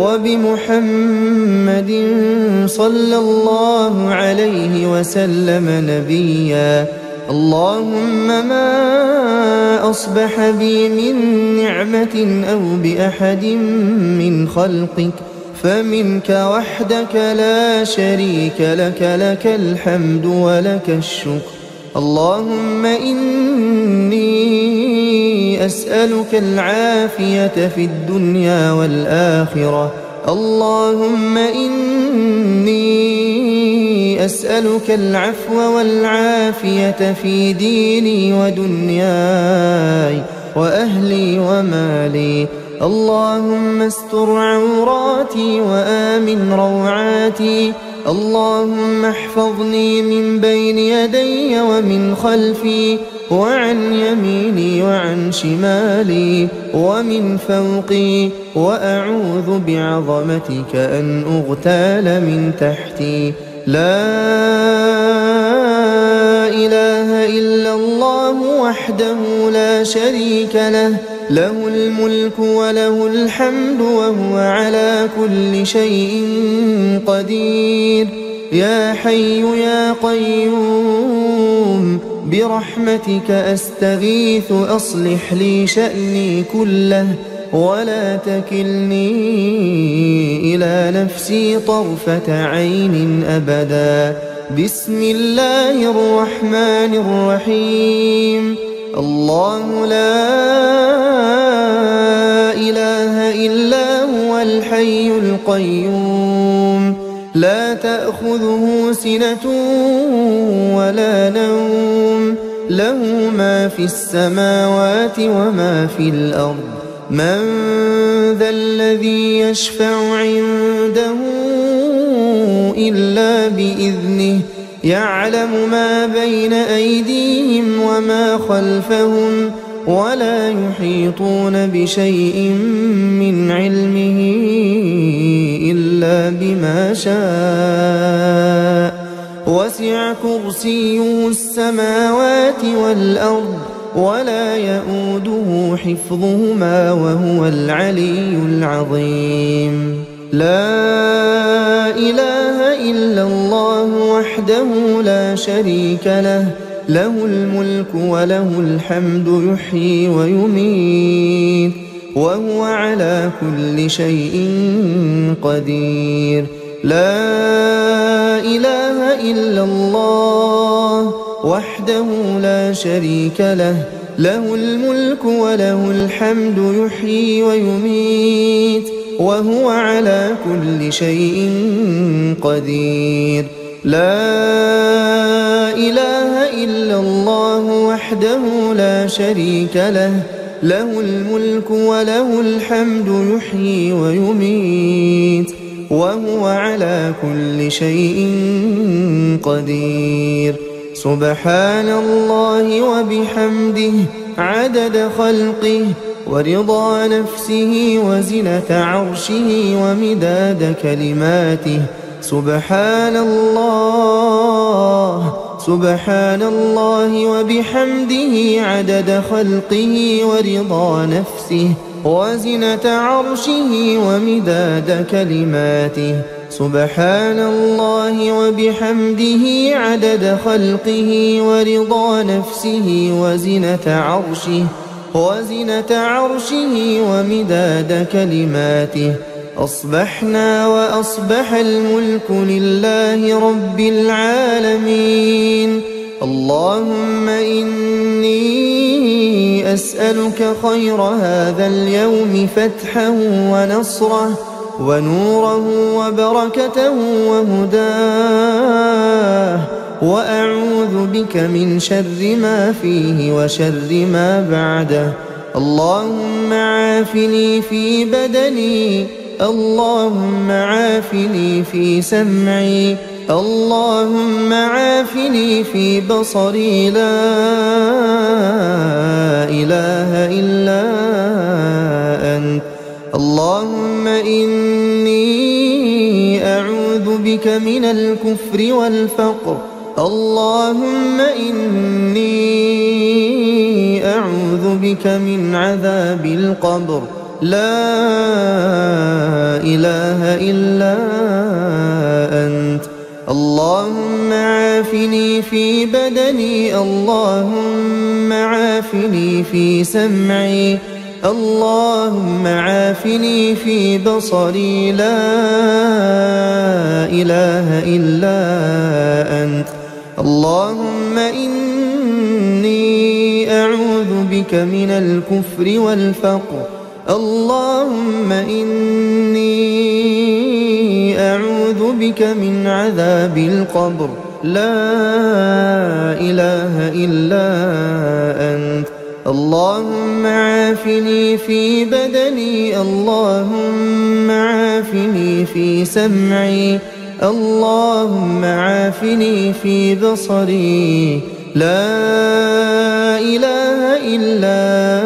وبمحمد صلى الله عليه وسلم نبيا. اللهم ما أصبح بي من نعمة أو بأحد من خلقك فمنك وحدك لا شريك لك، لك الحمد ولك الشكر. اللهم إني أسألك العافية في الدنيا والآخرة. اللهم إني أسألك العفو والعافية في ديني ودنياي وأهلي ومالي. اللهم استر عوراتي وآمن روعاتي. اللهم احفظني من بين يدي ومن خلفي وعن يميني وعن شمالي ومن فوقي، وأعوذ بعظمتك أن أغتال من تحتي. لا إله إلا الله وحده لا شريك له، له الملك وله الحمد وهو على كل شيء قدير. يا حي يا قيوم برحمتك أستغيث أصلح لي شأني كله ولا تكلني إلى نفسي طرفة عين أبدا. بسم الله الرحمن الرحيم. الله لا إله إلا هو الحي القيوم لا تأخذه سنة ولا نوم، له ما في السماوات وما في الأرض. من ذا الذي يشفع عنده إلا بإذنه، يعلم ما بين أيديهم وما خلفهم ولا يحيطون بشيء من علمه إلا بما شاء. وسع كرسيه السماوات والأرض ولا يؤوده حفظهما وهو العلي العظيم. لا إله إلا الله وحده لا شريك له، له الملك وله الحمد يحيي ويميت وهو على كل شيء قدير. لا إله إلا الله وحده لا شريك له، له الملك وله الحمد يحيي ويميت وهو على كل شيء قدير. لا إله إلا الله وحده لا شريك له، له الملك وله الحمد يحيي ويميت وهو على كل شيء قدير. سبحان الله وبحمده عدد خلقه ورضا نفسه وزنة عرشه ومداد كلماته. سبحان الله سبحان الله وبحمده عدد خلقه ورضا نفسه وزنة عرشه ومداد كلماته. سبحان الله وبحمده عدد خلقه ورضا نفسه وزنة عرشه وزنة عرشه ومداد كلماته. أصبحنا وأصبح الملك لله رب العالمين. اللهم إني أسألك خير هذا اليوم فتحه ونصره ونوره وبركته وهداه، وأعوذ بك من شر ما فيه وشر ما بعده. اللهم عافني في بدني، اللهم عافني في سمعي، اللهم عافني في بصري، لا إله إلا أنت. اللهم إني أعوذ بك من الكفر والفقر، اللهم إني أعوذ بك من عذاب القبر، لا إله إلا أنت. اللهم عافني في بدني، اللهم عافني في سمعي، اللهم عافني في بصري، لا إله إلا أنت. اللهم إني أعوذ بك من الكفر والفقر، اللهم إني أعوذ بك من عذاب القبر، لا إله إلا أنت. اللهم عافني في بدني، اللهم عافني في سمعي، اللهم عافني في بصري، لا إله إلا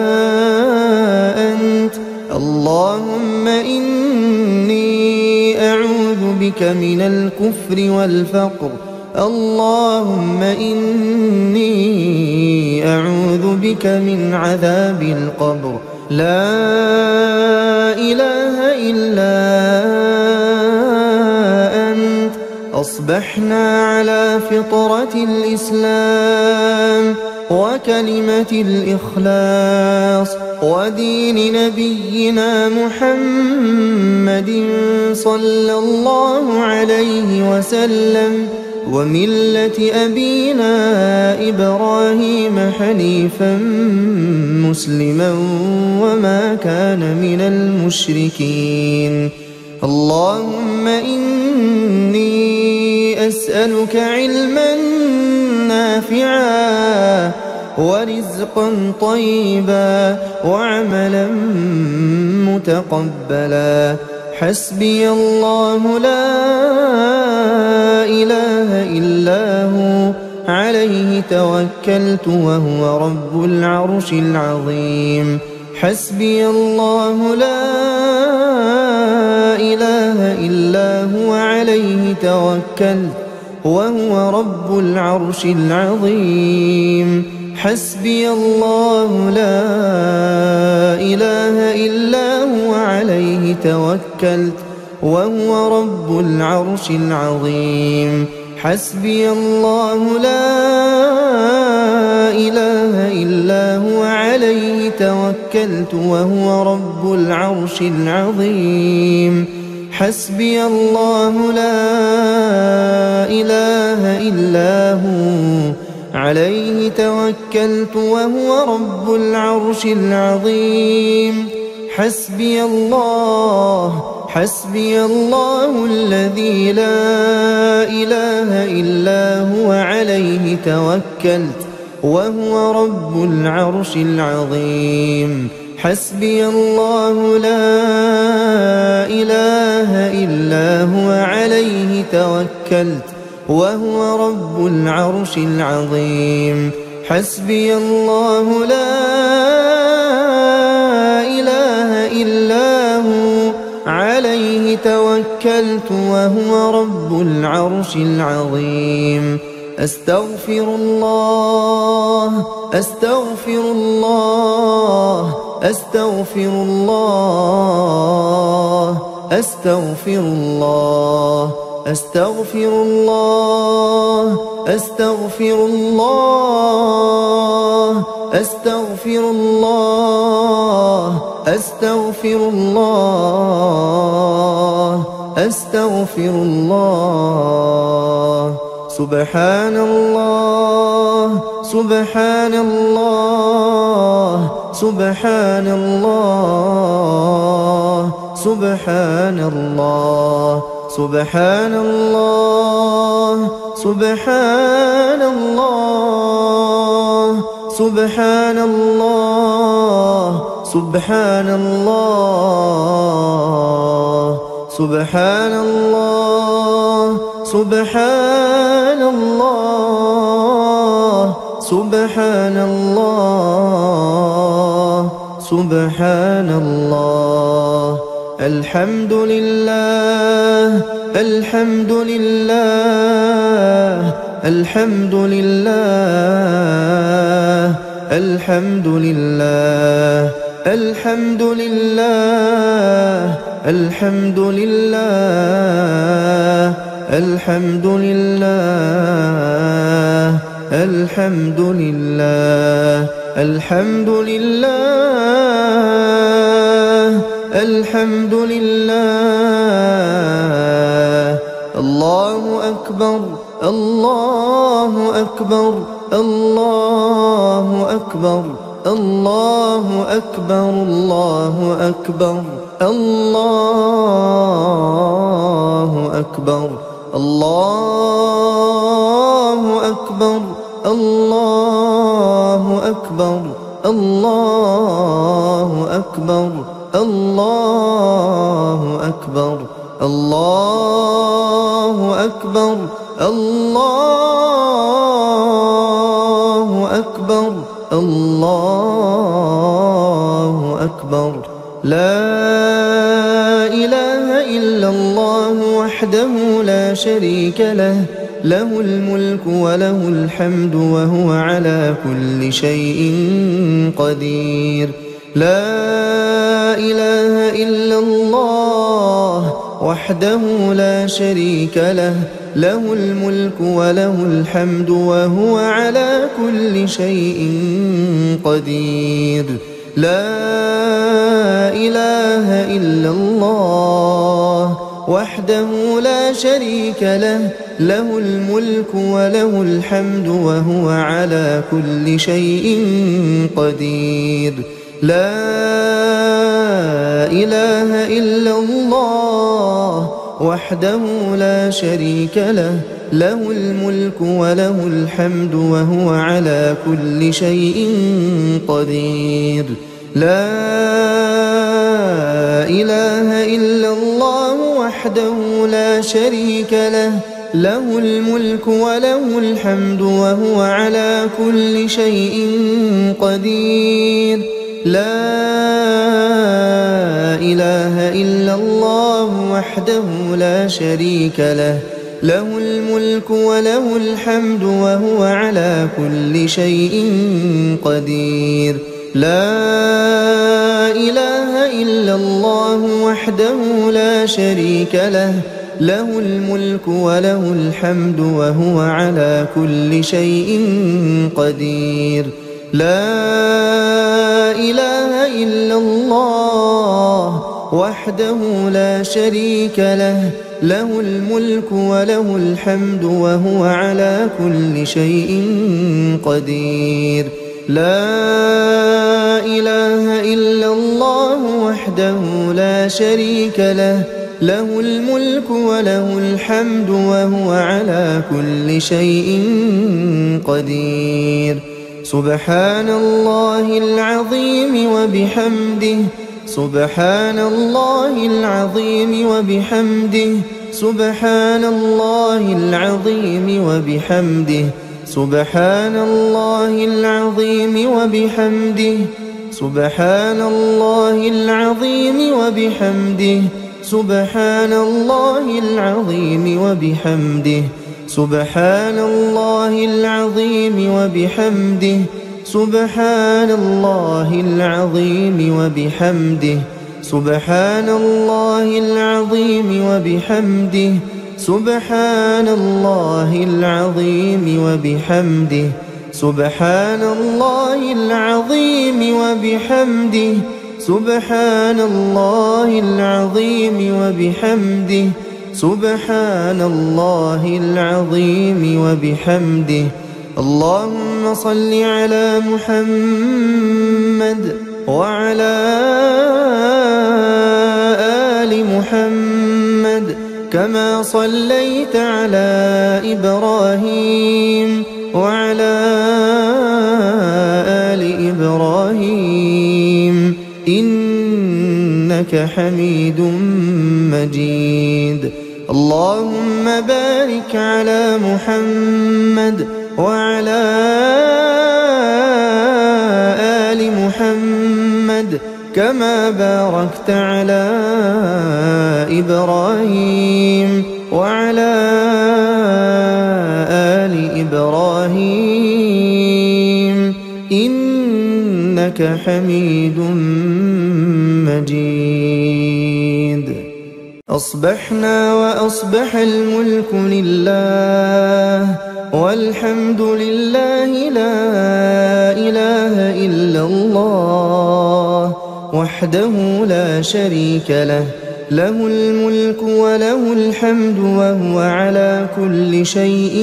أنت. اللهم إني أعوذ بك من الكفر والفقر، اللهم إني أعوذ بك من عذاب القبر، لا إله إلا أنت. أصبحنا على فطرة الإسلام وكلمة الإخلاص ودين نبينا محمد صلى الله عليه وسلم وملة أبينا إبراهيم حنيفا مسلما وما كان من المشركين. اللهم إني أسألك علما نافعا ورزقا طيبا وعملا متقبلا. حسبي الله لا إله إلا هو، عليه توكلت وهو رب العرش العظيم. حسبي الله لا إله إلا هو، عليه توكلت وهو رب العرش العظيم. حسبي الله لا إله إلا هو، عليه توكلت وهو رب العرش العظيم. حسبي الله لا إله إلا هو، عليه توكلت وهو رب العرش العظيم. حسبي الله لا إله إلا هو، عليه توكلت وهو رب العرش العظيم. حسبي الله حسبي الله الذي لا إله إلا هو، عليه توكلت وهو رب العرش العظيم. حسبي الله لا إله إلا هو، عليه توكلت وهو رب العرش العظيم. حسبي الله لا إله إلا هو عليه توكلت وهو رب العرش العظيم. أستغفر الله أستغفر الله أستغفر الله أستغفر الله أستغفر الله أستغفر الله أستغفر الله أستغفر الله أستغفر الله. سبحان الله سبحان الله سبحان الله سبحان الله سبحان الله سبحان الله سبحان الله سبحان الله سبحان الله سبحان الله سبحان الله سبحان الله. الحمد لله الحمد لله الحمد لله الحمد لله الحمد لله الحمد لله الحمد لله الحمد لله الحمد لله الحمد لله. الله أكبر الله أكبر الله أكبر الله أكبر الله أكبر الله أكبر الله أكبر الله أكبر الله أكبر الله أكبر الله أكبر الله أكبر الله أكبر. لا إله إلا الله وحده لا شريك له له الملك وله الحمد وهو على كل شيء قدير. لا إله إلا الله وحده لا شريك له له الملك وله الحمد وهو على كل شيء قدير. لا إله إلا الله وحده لا شريك له له الملك وله الحمد وهو على كل شيء قدير. لا إله إلا الله وحده لا شريك له له الملك وله الحمد وهو على كل شيء قدير. لا إله إلا الله وحده لا شريك له له الملك وله الحمد وهو على كل شيء قدير. لا إله إلا الله وحده لا شريك له له الملك وله الحمد وهو على كل شيء قدير. لا إله إلا الله وحده لا شريك له له الملك وله الحمد وهو على كل شيء قدير. لا إله إلا الله وحده لا شريك له له الملك وله الحمد وهو على كل شيء قدير. لا إله إلا الله وحده لا شريك له له الملك وله الحمد وهو على كل شيء قدير. سبحان الله العظيم وبحمده سبحان الله العظيم وبحمده سبحان الله العظيم وبحمده سبحان الله العظيم وبحمده سبحان الله العظيم وبحمده سبحان الله العظيم وبحمده سبحان الله العظيم وبحمده سبحان الله العظيم وبحمده سبحان الله العظيم وبحمده سبحان الله العظيم وبحمده سبحان الله العظيم وبحمده سبحان الله العظيم وبحمده سبحان الله العظيم وبحمده اللهم صل على محمد وعلى آل محمد كما صليت على إبراهيم وعلى آل إبراهيم إنك حميد مجيد اللهم بارك على محمد وعلى آل محمد كما باركت على إبراهيم وعلى آل إبراهيم إنك حميد مجيد أصبحنا وأصبح الملك لله والحمد لله لا إله إلا الله وحده لا شريك له له الملك وله الحمد وهو على كل شيء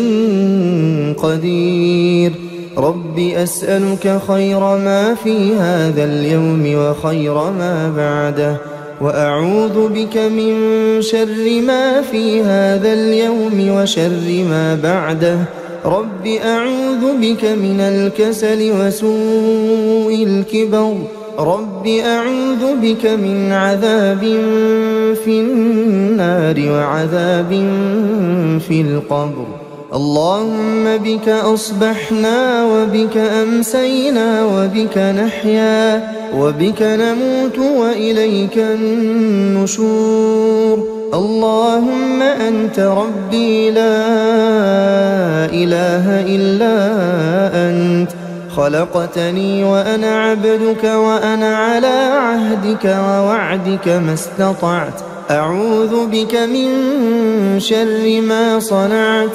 قدير رب أسألك خير ما في هذا اليوم وخير ما بعده وأعوذ بك من شر ما في هذا اليوم وشر ما بعده رب أعوذ بك من الكسل وسوء الكبر رب أعوذ بك من عذاب في النار وعذاب في القبر اللهم بك أصبحنا وبك أمسينا وبك نحيا وبك نموت وإليك النشور اللهم أنت ربي لا إله إلا أنت خلقتني وأنا عبدك وأنا على عهدك ووعدك ما استطعت أعوذ بك من شر ما صنعت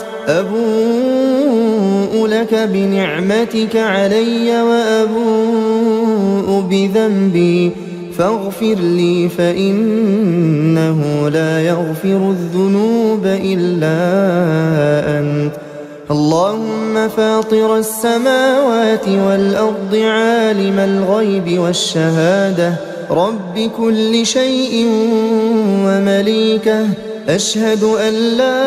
أبوء لك بنعمتك علي وأبوء بذنبي فاغفر لي فإنه لا يغفر الذنوب إلا أنت اللهم فاطر السماوات والأرض عالم الغيب والشهادة رب كل شيء ومليكه أشهد أن لا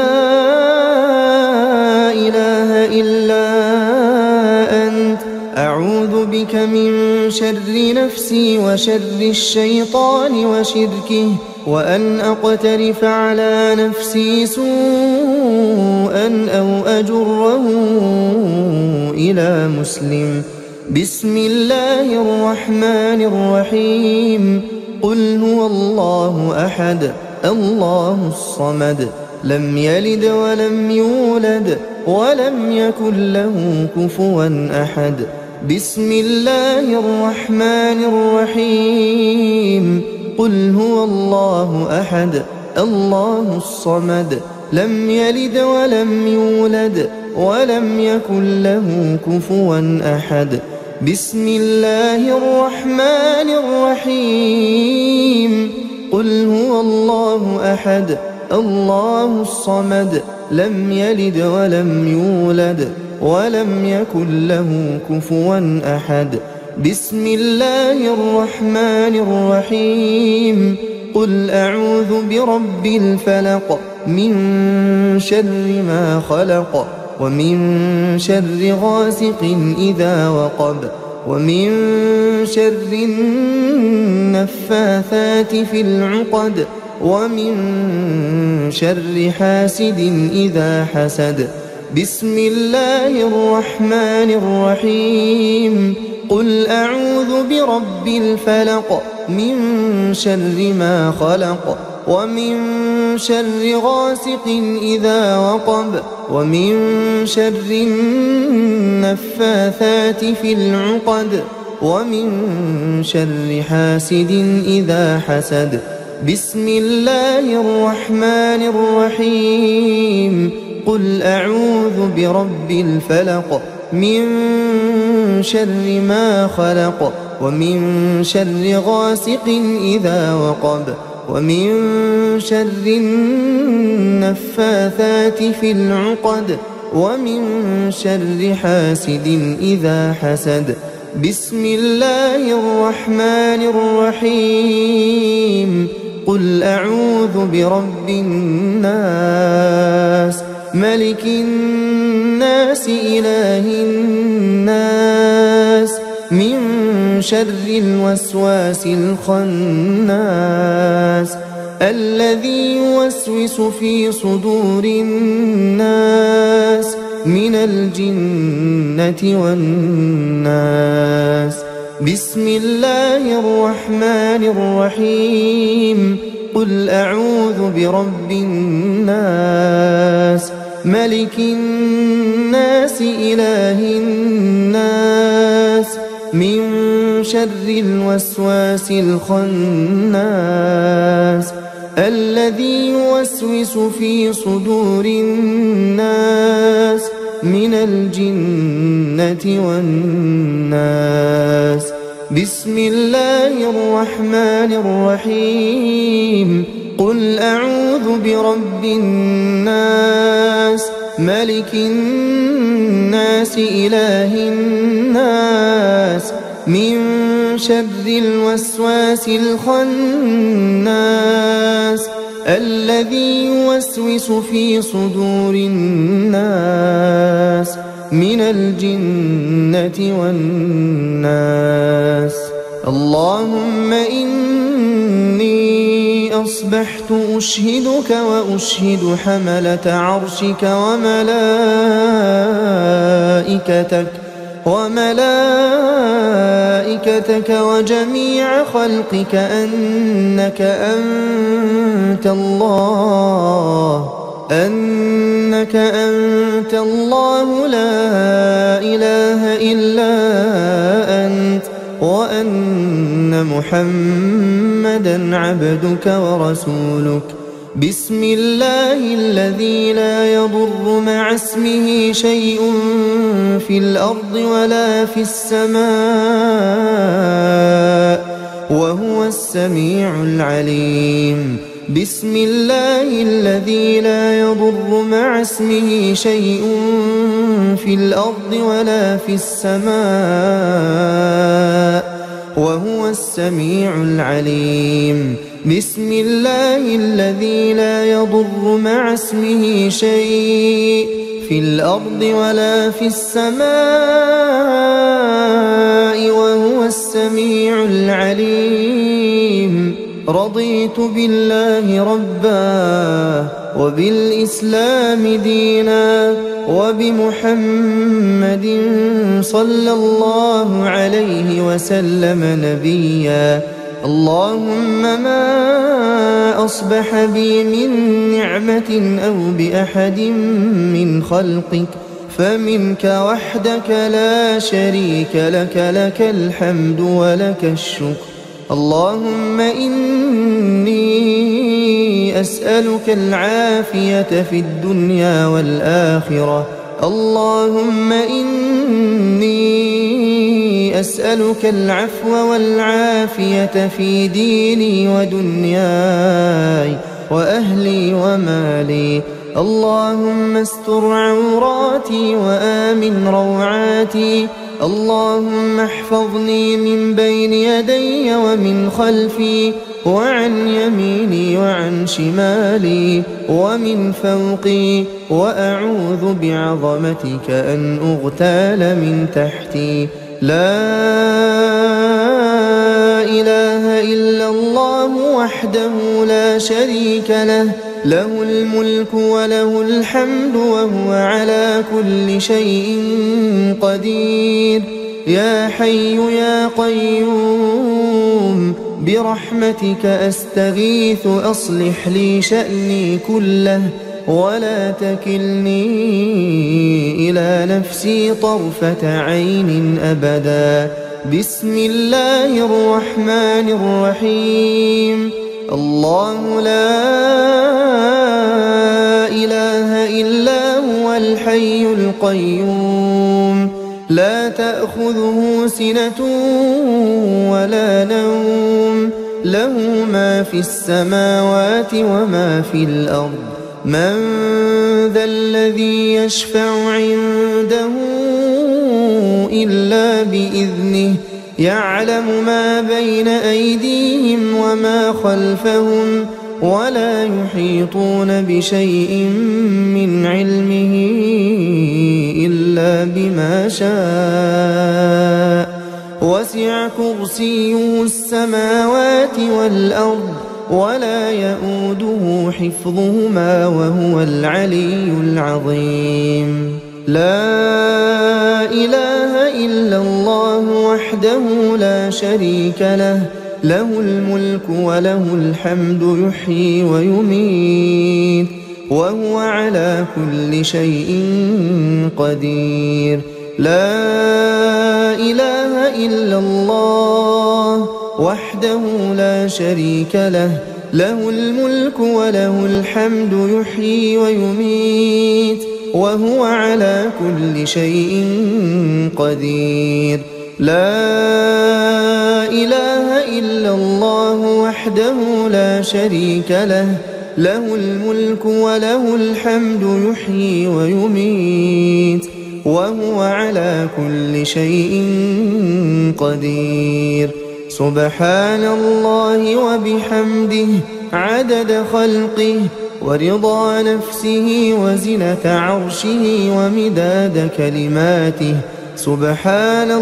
إله إلا أنت أعوذ بك من شر نفسي وشر الشيطان وشركه وأن أقترف على نفسي سوءا أو أجره إلى مسلم بسم الله الرحمن الرحيم قل هو الله أحد الله الصمد لم يلد ولم يولد ولم يكن له كفوا أحد بسم الله الرحمن الرحيم قل هو الله أحد الله الصمد لم يلد ولم يولد ولم يكن له كفوا أحد بسم الله الرحمن الرحيم قل هو الله أحد الله الصمد لم يلد ولم يولد ولم يكن له كفوا أحد بسم الله الرحمن الرحيم قل أعوذ برب الفلق من شر ما خلق ومن شر غاسق إذا وقب ومن شر النفاثات في العقد ومن شر حاسد إذا حسد. بسم الله الرحمن الرحيم. قل أعوذ برب الفلق من شر ما خلق ومن شر غاسق إذا وقب ومن شر النفاثات في العقد ومن شر حاسد إذا حسد. بسم الله الرحمن الرحيم. قل أعوذ برب الفلق من شر ما خلق ومن شر غاسق إذا وقب ومن شر النفاثات في العقد ومن شر حاسد إذا حسد. بسم الله الرحمن الرحيم. قل أعوذ برب الناس ملك الناس إله الناس من شر الوسواس الخناس الذي يوسوس في صدور الناس من الجنة والناس. بسم الله الرحمن الرحيم. قل أعوذ برب الناس ملك الناس إله الناس من شر الوسواس الخناس الذي يوسوس في صدور الناس من الجنة والناس. بسم الله الرحمن الرحيم. قل أعوذ برب الناس ملك الناس إله الناس من شر الوسواس الخناس الذي يوسوس في صدور الناس من الجنة والناس. اللهم إني أصبحت أشهدك وأشهد حملة عرشك وملائكتك وملائكتك وجميع خلقك أنك أنت الله أنك أنت الله لا إله إلا أنت وأن محمدا عبدك ورسولك. بسم الله الذي لا يضر مع اسمه شيء في الأرض ولا في السماء وهو السميع العليم. بسم الله الذي لا يضر مع اسمه شيء في الأرض ولا في السماء وهو السميع العليم. بسم الله الذي لا يضر مع اسمه شيء في الأرض ولا في السماء وهو السميع العليم. رضيت بالله ربا وبالإسلام دينا وبمحمد صلى الله عليه وسلم نبيا. اللهم ما أصبح بي من نعمة أو بأحد من خلقك فمنك وحدك لا شريك لك، لك الحمد ولك الشكر. اللهم إني أسألك العافية في الدنيا والآخرة. اللهم إني أسألك العفو والعافية في ديني ودنياي وأهلي ومالي. اللهم استر عوراتي وآمن روعاتي. اللهم احفظني من بين يدي ومن خلفي وعن يميني وعن شمالي ومن فوقي، وأعوذ بعظمتك أن أغتال من تحتي. لا إله إلا الله وحده لا شريك له له الملك وله الحمد وهو على كل شيء قدير يا حي يا قيوم برحمتك أستغيث أصلح لي شأني كله ولا تكلني إلى نفسي طرفة عين أبدا بسم الله الرحمن الرحيم الله لا إله إلا هو الحي القيوم لا تأخذه سنة ولا نوم له ما في السماوات وما في الأرض من ذا الذي يشفع عنده إلا بإذنه يعلم ما بين أيديهم وما خلفهم ولا يحيطون بشيء من علمه إلا بما شاء وسع كرسيه السماوات والأرض ولا يؤوده حفظهما وهو العلي العظيم لا إله إلا الله وحده لا شريك له له الملك وله الحمد يحيي ويميت وهو على كل شيء قدير لا إله إلا الله وحده لا شريك له له الملك وله الحمد يحيي ويميت وهو على كل شيء قدير لا إله إلا الله وحده لا شريك له له الملك وله الحمد يحيي ويميت وهو على كل شيء قدير سبحان الله وبحمده عدد خلقه ورضا نفسه وزنة عرشه ومداد كلماته سبحان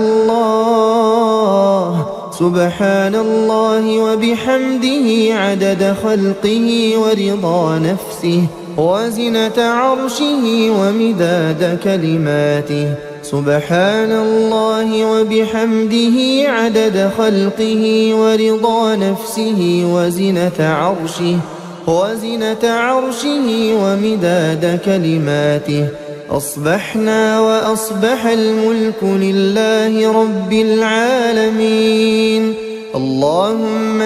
الله سبحان الله وبحمده عدد خلقه ورضا نفسه وزنة عرشه ومداد كلماته سبحان الله وبحمده عدد خلقه ورضا نفسه وزنة عرشه وزنة عرشه ومداد كلماته أصبحنا وأصبح الملك لله رب العالمين اللهم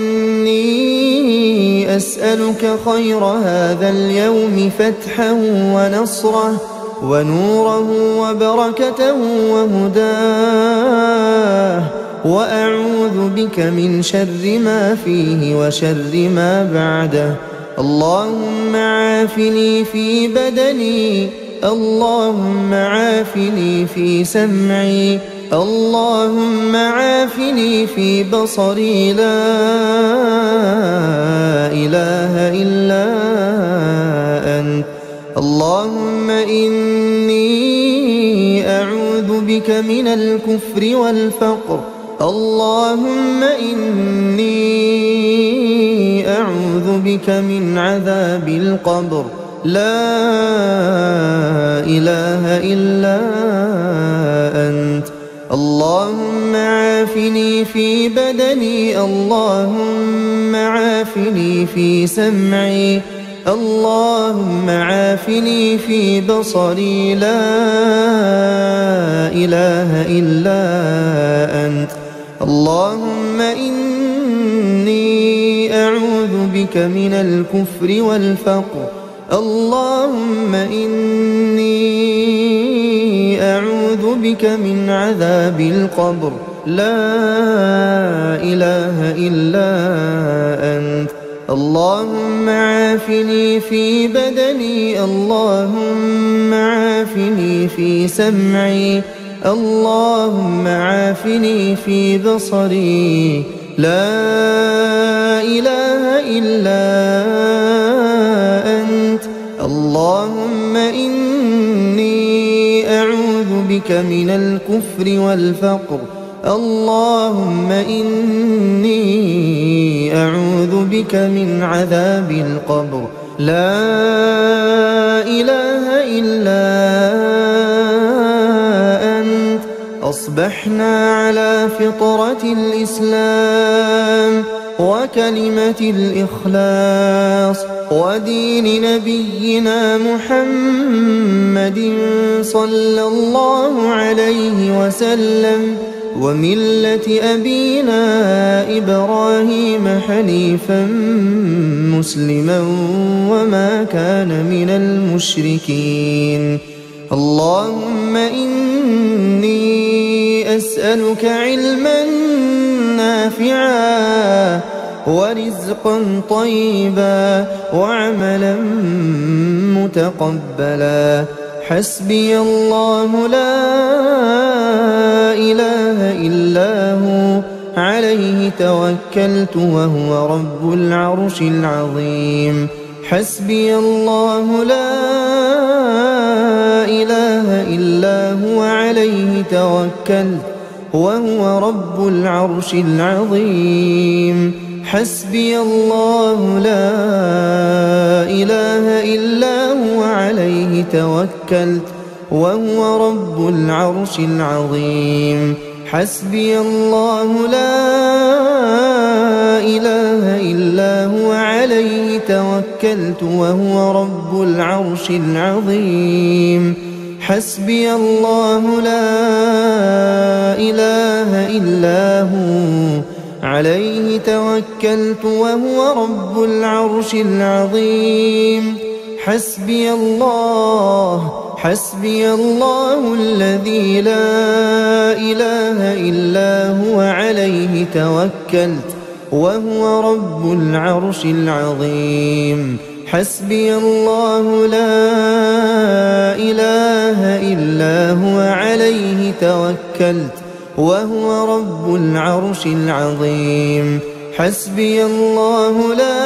إني أسألك خير هذا اليوم فتحه ونصره ونوره وبركته وهداه وأعوذ بك من شر ما فيه وشر ما بعده اللهم عافني في بدني اللهم عافني في سمعي اللهم عافني في بصري لا إله إلا أنت اللهم إني أعوذ بك من الكفر والفقر اللهم إني أعوذ بك من عذاب القبر لا إله إلا أنت اللهم عافني في بدني اللهم عافني في سمعي اللهم عافني في بصري لا إله إلا أنت اللهم إني أعوذ بك من الكفر والفقر اللهم إني أعوذ بك من عذاب القبر لا إله إلا أنت اللهم عافني في بدني اللهم عافني في سمعي اللهم عافني في بصري لا إله إلا أنت اللهم إني أعوذ بك من الكفر والفقر اللهم إني أعوذ بك من عذاب القبر. لا إله إلا أنت. أصبحنا على فطرة الإسلام وكلمة الإخلاص ودين نبينا محمد صلى الله عليه وسلم وملة أبينا إبراهيم حنيفا مسلما وما كان من المشركين. اللهم إني أسألك علما نافعا ورزقا طيبا وعملا متقبلا. حسبي الله لا إله إلا هو عليه توكلت وهو رب العرش العظيم. حسبي الله لا إله إلا هو عليه توكلت وهو رب العرش العظيم. حسبي الله لا إله إلا هو عليه توكلت وهو رب العرش العظيم. حسبي الله لا إله إلا هو عليه توكلت وهو رب العرش العظيم. حسبي الله لا إله إلا هو عليه توكلت وهو رب العرش العظيم. حسبي الله حسبي الله الذي لا إله إلا هو عليه توكلت وهو رب العرش العظيم. حسبي الله لا إله إلا هو عليه توكلت وهو رب العرش العظيم. حسبي الله لا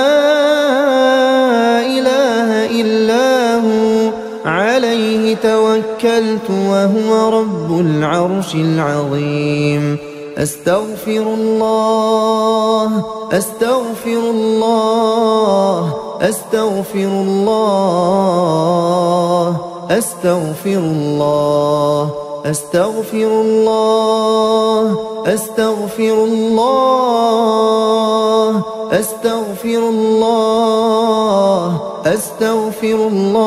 إله إلا هو عليه توكلت وهو رب العرش العظيم. أستغفر الله أستغفر الله أستغفر الله أستغفر الله أستغفر الله أستغفر الله أستغفر الله أستغفر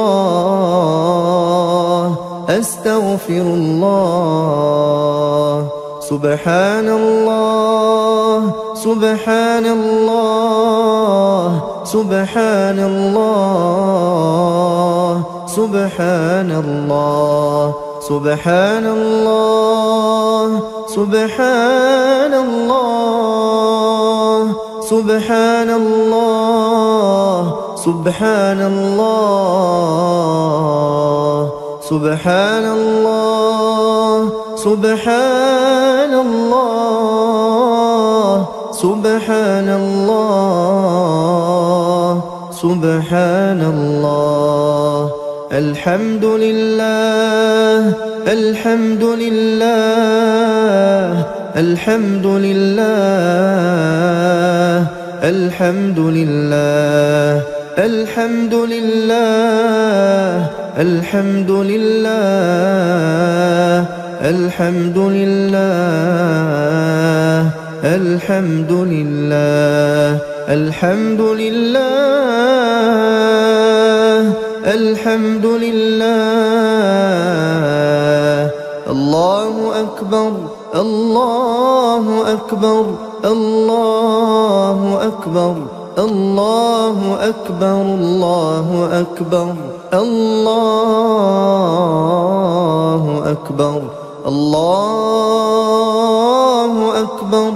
الله أستغفر الله. سبحان الله سبحان الله سبحان الله سبحان الله سبحان الله سبحان الله سبحان الله سبحان الله سبحان الله سبحان الله سبحان الله سبحان الله. الحمد لله الحمد لله الحمد لله الحمد لله الحمد لله الحمد لله الحمد لله الحمد لله الحمد لله الحمد لله. الله أكبر الله أكبر الله أكبر الله أكبر الله أكبر الله أكبر الله أكبر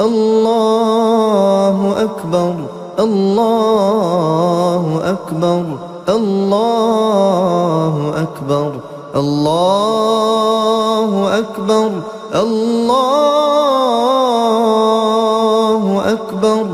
الله أكبر الله أكبر الله أكبر الله أكبر الله أكبر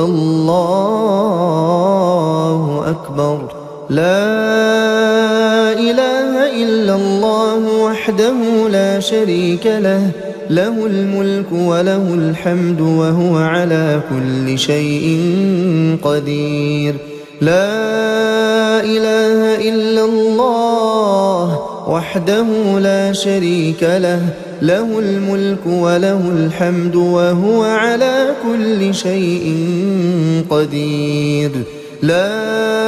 الله أكبر. لا إله إلا الله وحده لا شريك له له الملك وله الحمد وهو على كل شيء قدير. لا إله إلا الله وحده لا شريك له، له الملك وله الحمد وهو على كل شيء قدير. لا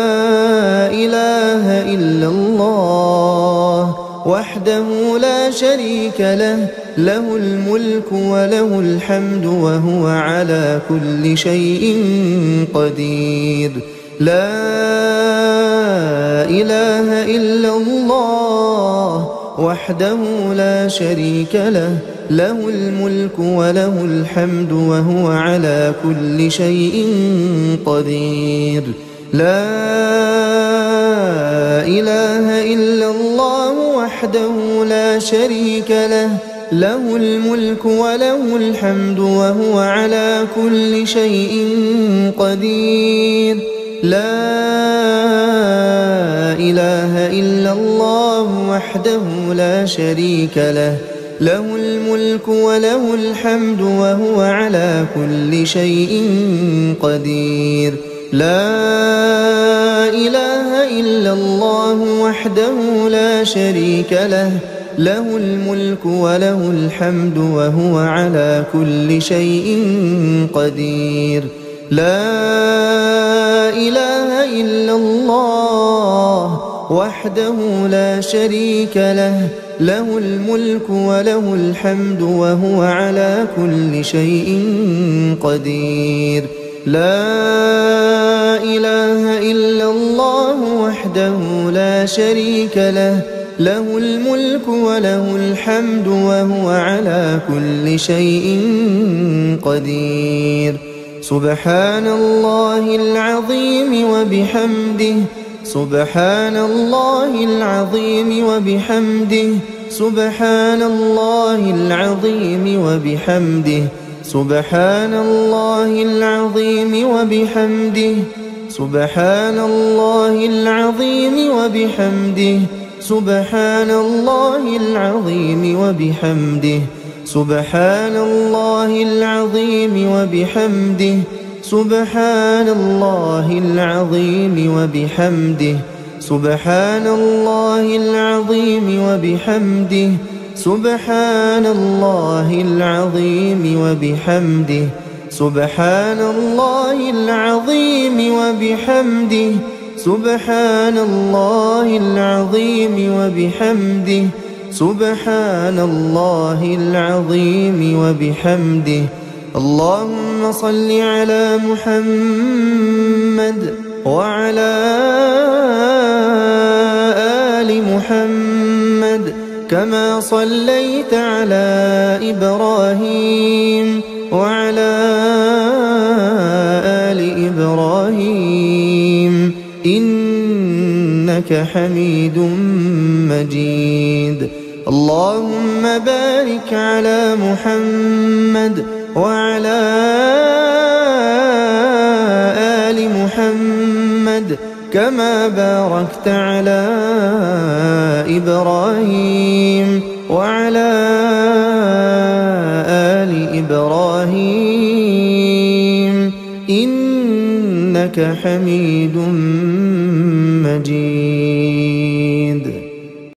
إله إلا الله وحده لا شريك له، له الملك وله الحمد وهو على كل شيء قدير. لا إله إلا الله وحده لا شريك له، له الملك وله الحمد وهو على كل شيء قدير. لا إله إلا الله وحده لا شريك له، له الملك وله الحمد وهو على كل شيء قدير. لا إله إلا الله وحده لا شريك له، له الملك وله الحمد وهو على كل شيء قدير. لا إله إلا الله وحده لا شريك له، له الملك وله الحمد وهو على كل شيء قدير. لا إله إلا الله وحده لا شريك له، له الملك وله الحمد وهو على كل شيء قدير. لا إله إلا الله وحده لا شريك له، له الملك وله الحمد وهو على كل شيء قدير. سبحان الله العظيم وبحمده، سبحان الله العظيم وبحمده، سبحان الله العظيم وبحمده، سبحان الله العظيم وبحمده، سبحان الله العظيم وبحمده، سبحان الله العظيم وبحمده، سبحان الله العظيم وبحمده، سبحان الله العظيم وبحمده، سبحان الله العظيم وبحمده، سبحان الله العظيم وبحمده، سبحان الله العظيم وبحمده، سبحان الله العظيم وبحمده، سبحان الله العظيم وبحمده. اللهم صل على محمد وعلى آل محمد كما صليت على إبراهيم وعلى آل إبراهيم إنك حميد مجيد. اللهم بارك على محمد وعلى آل محمد كما باركت على إبراهيم وعلى آل إبراهيم إنك حميد مجيد.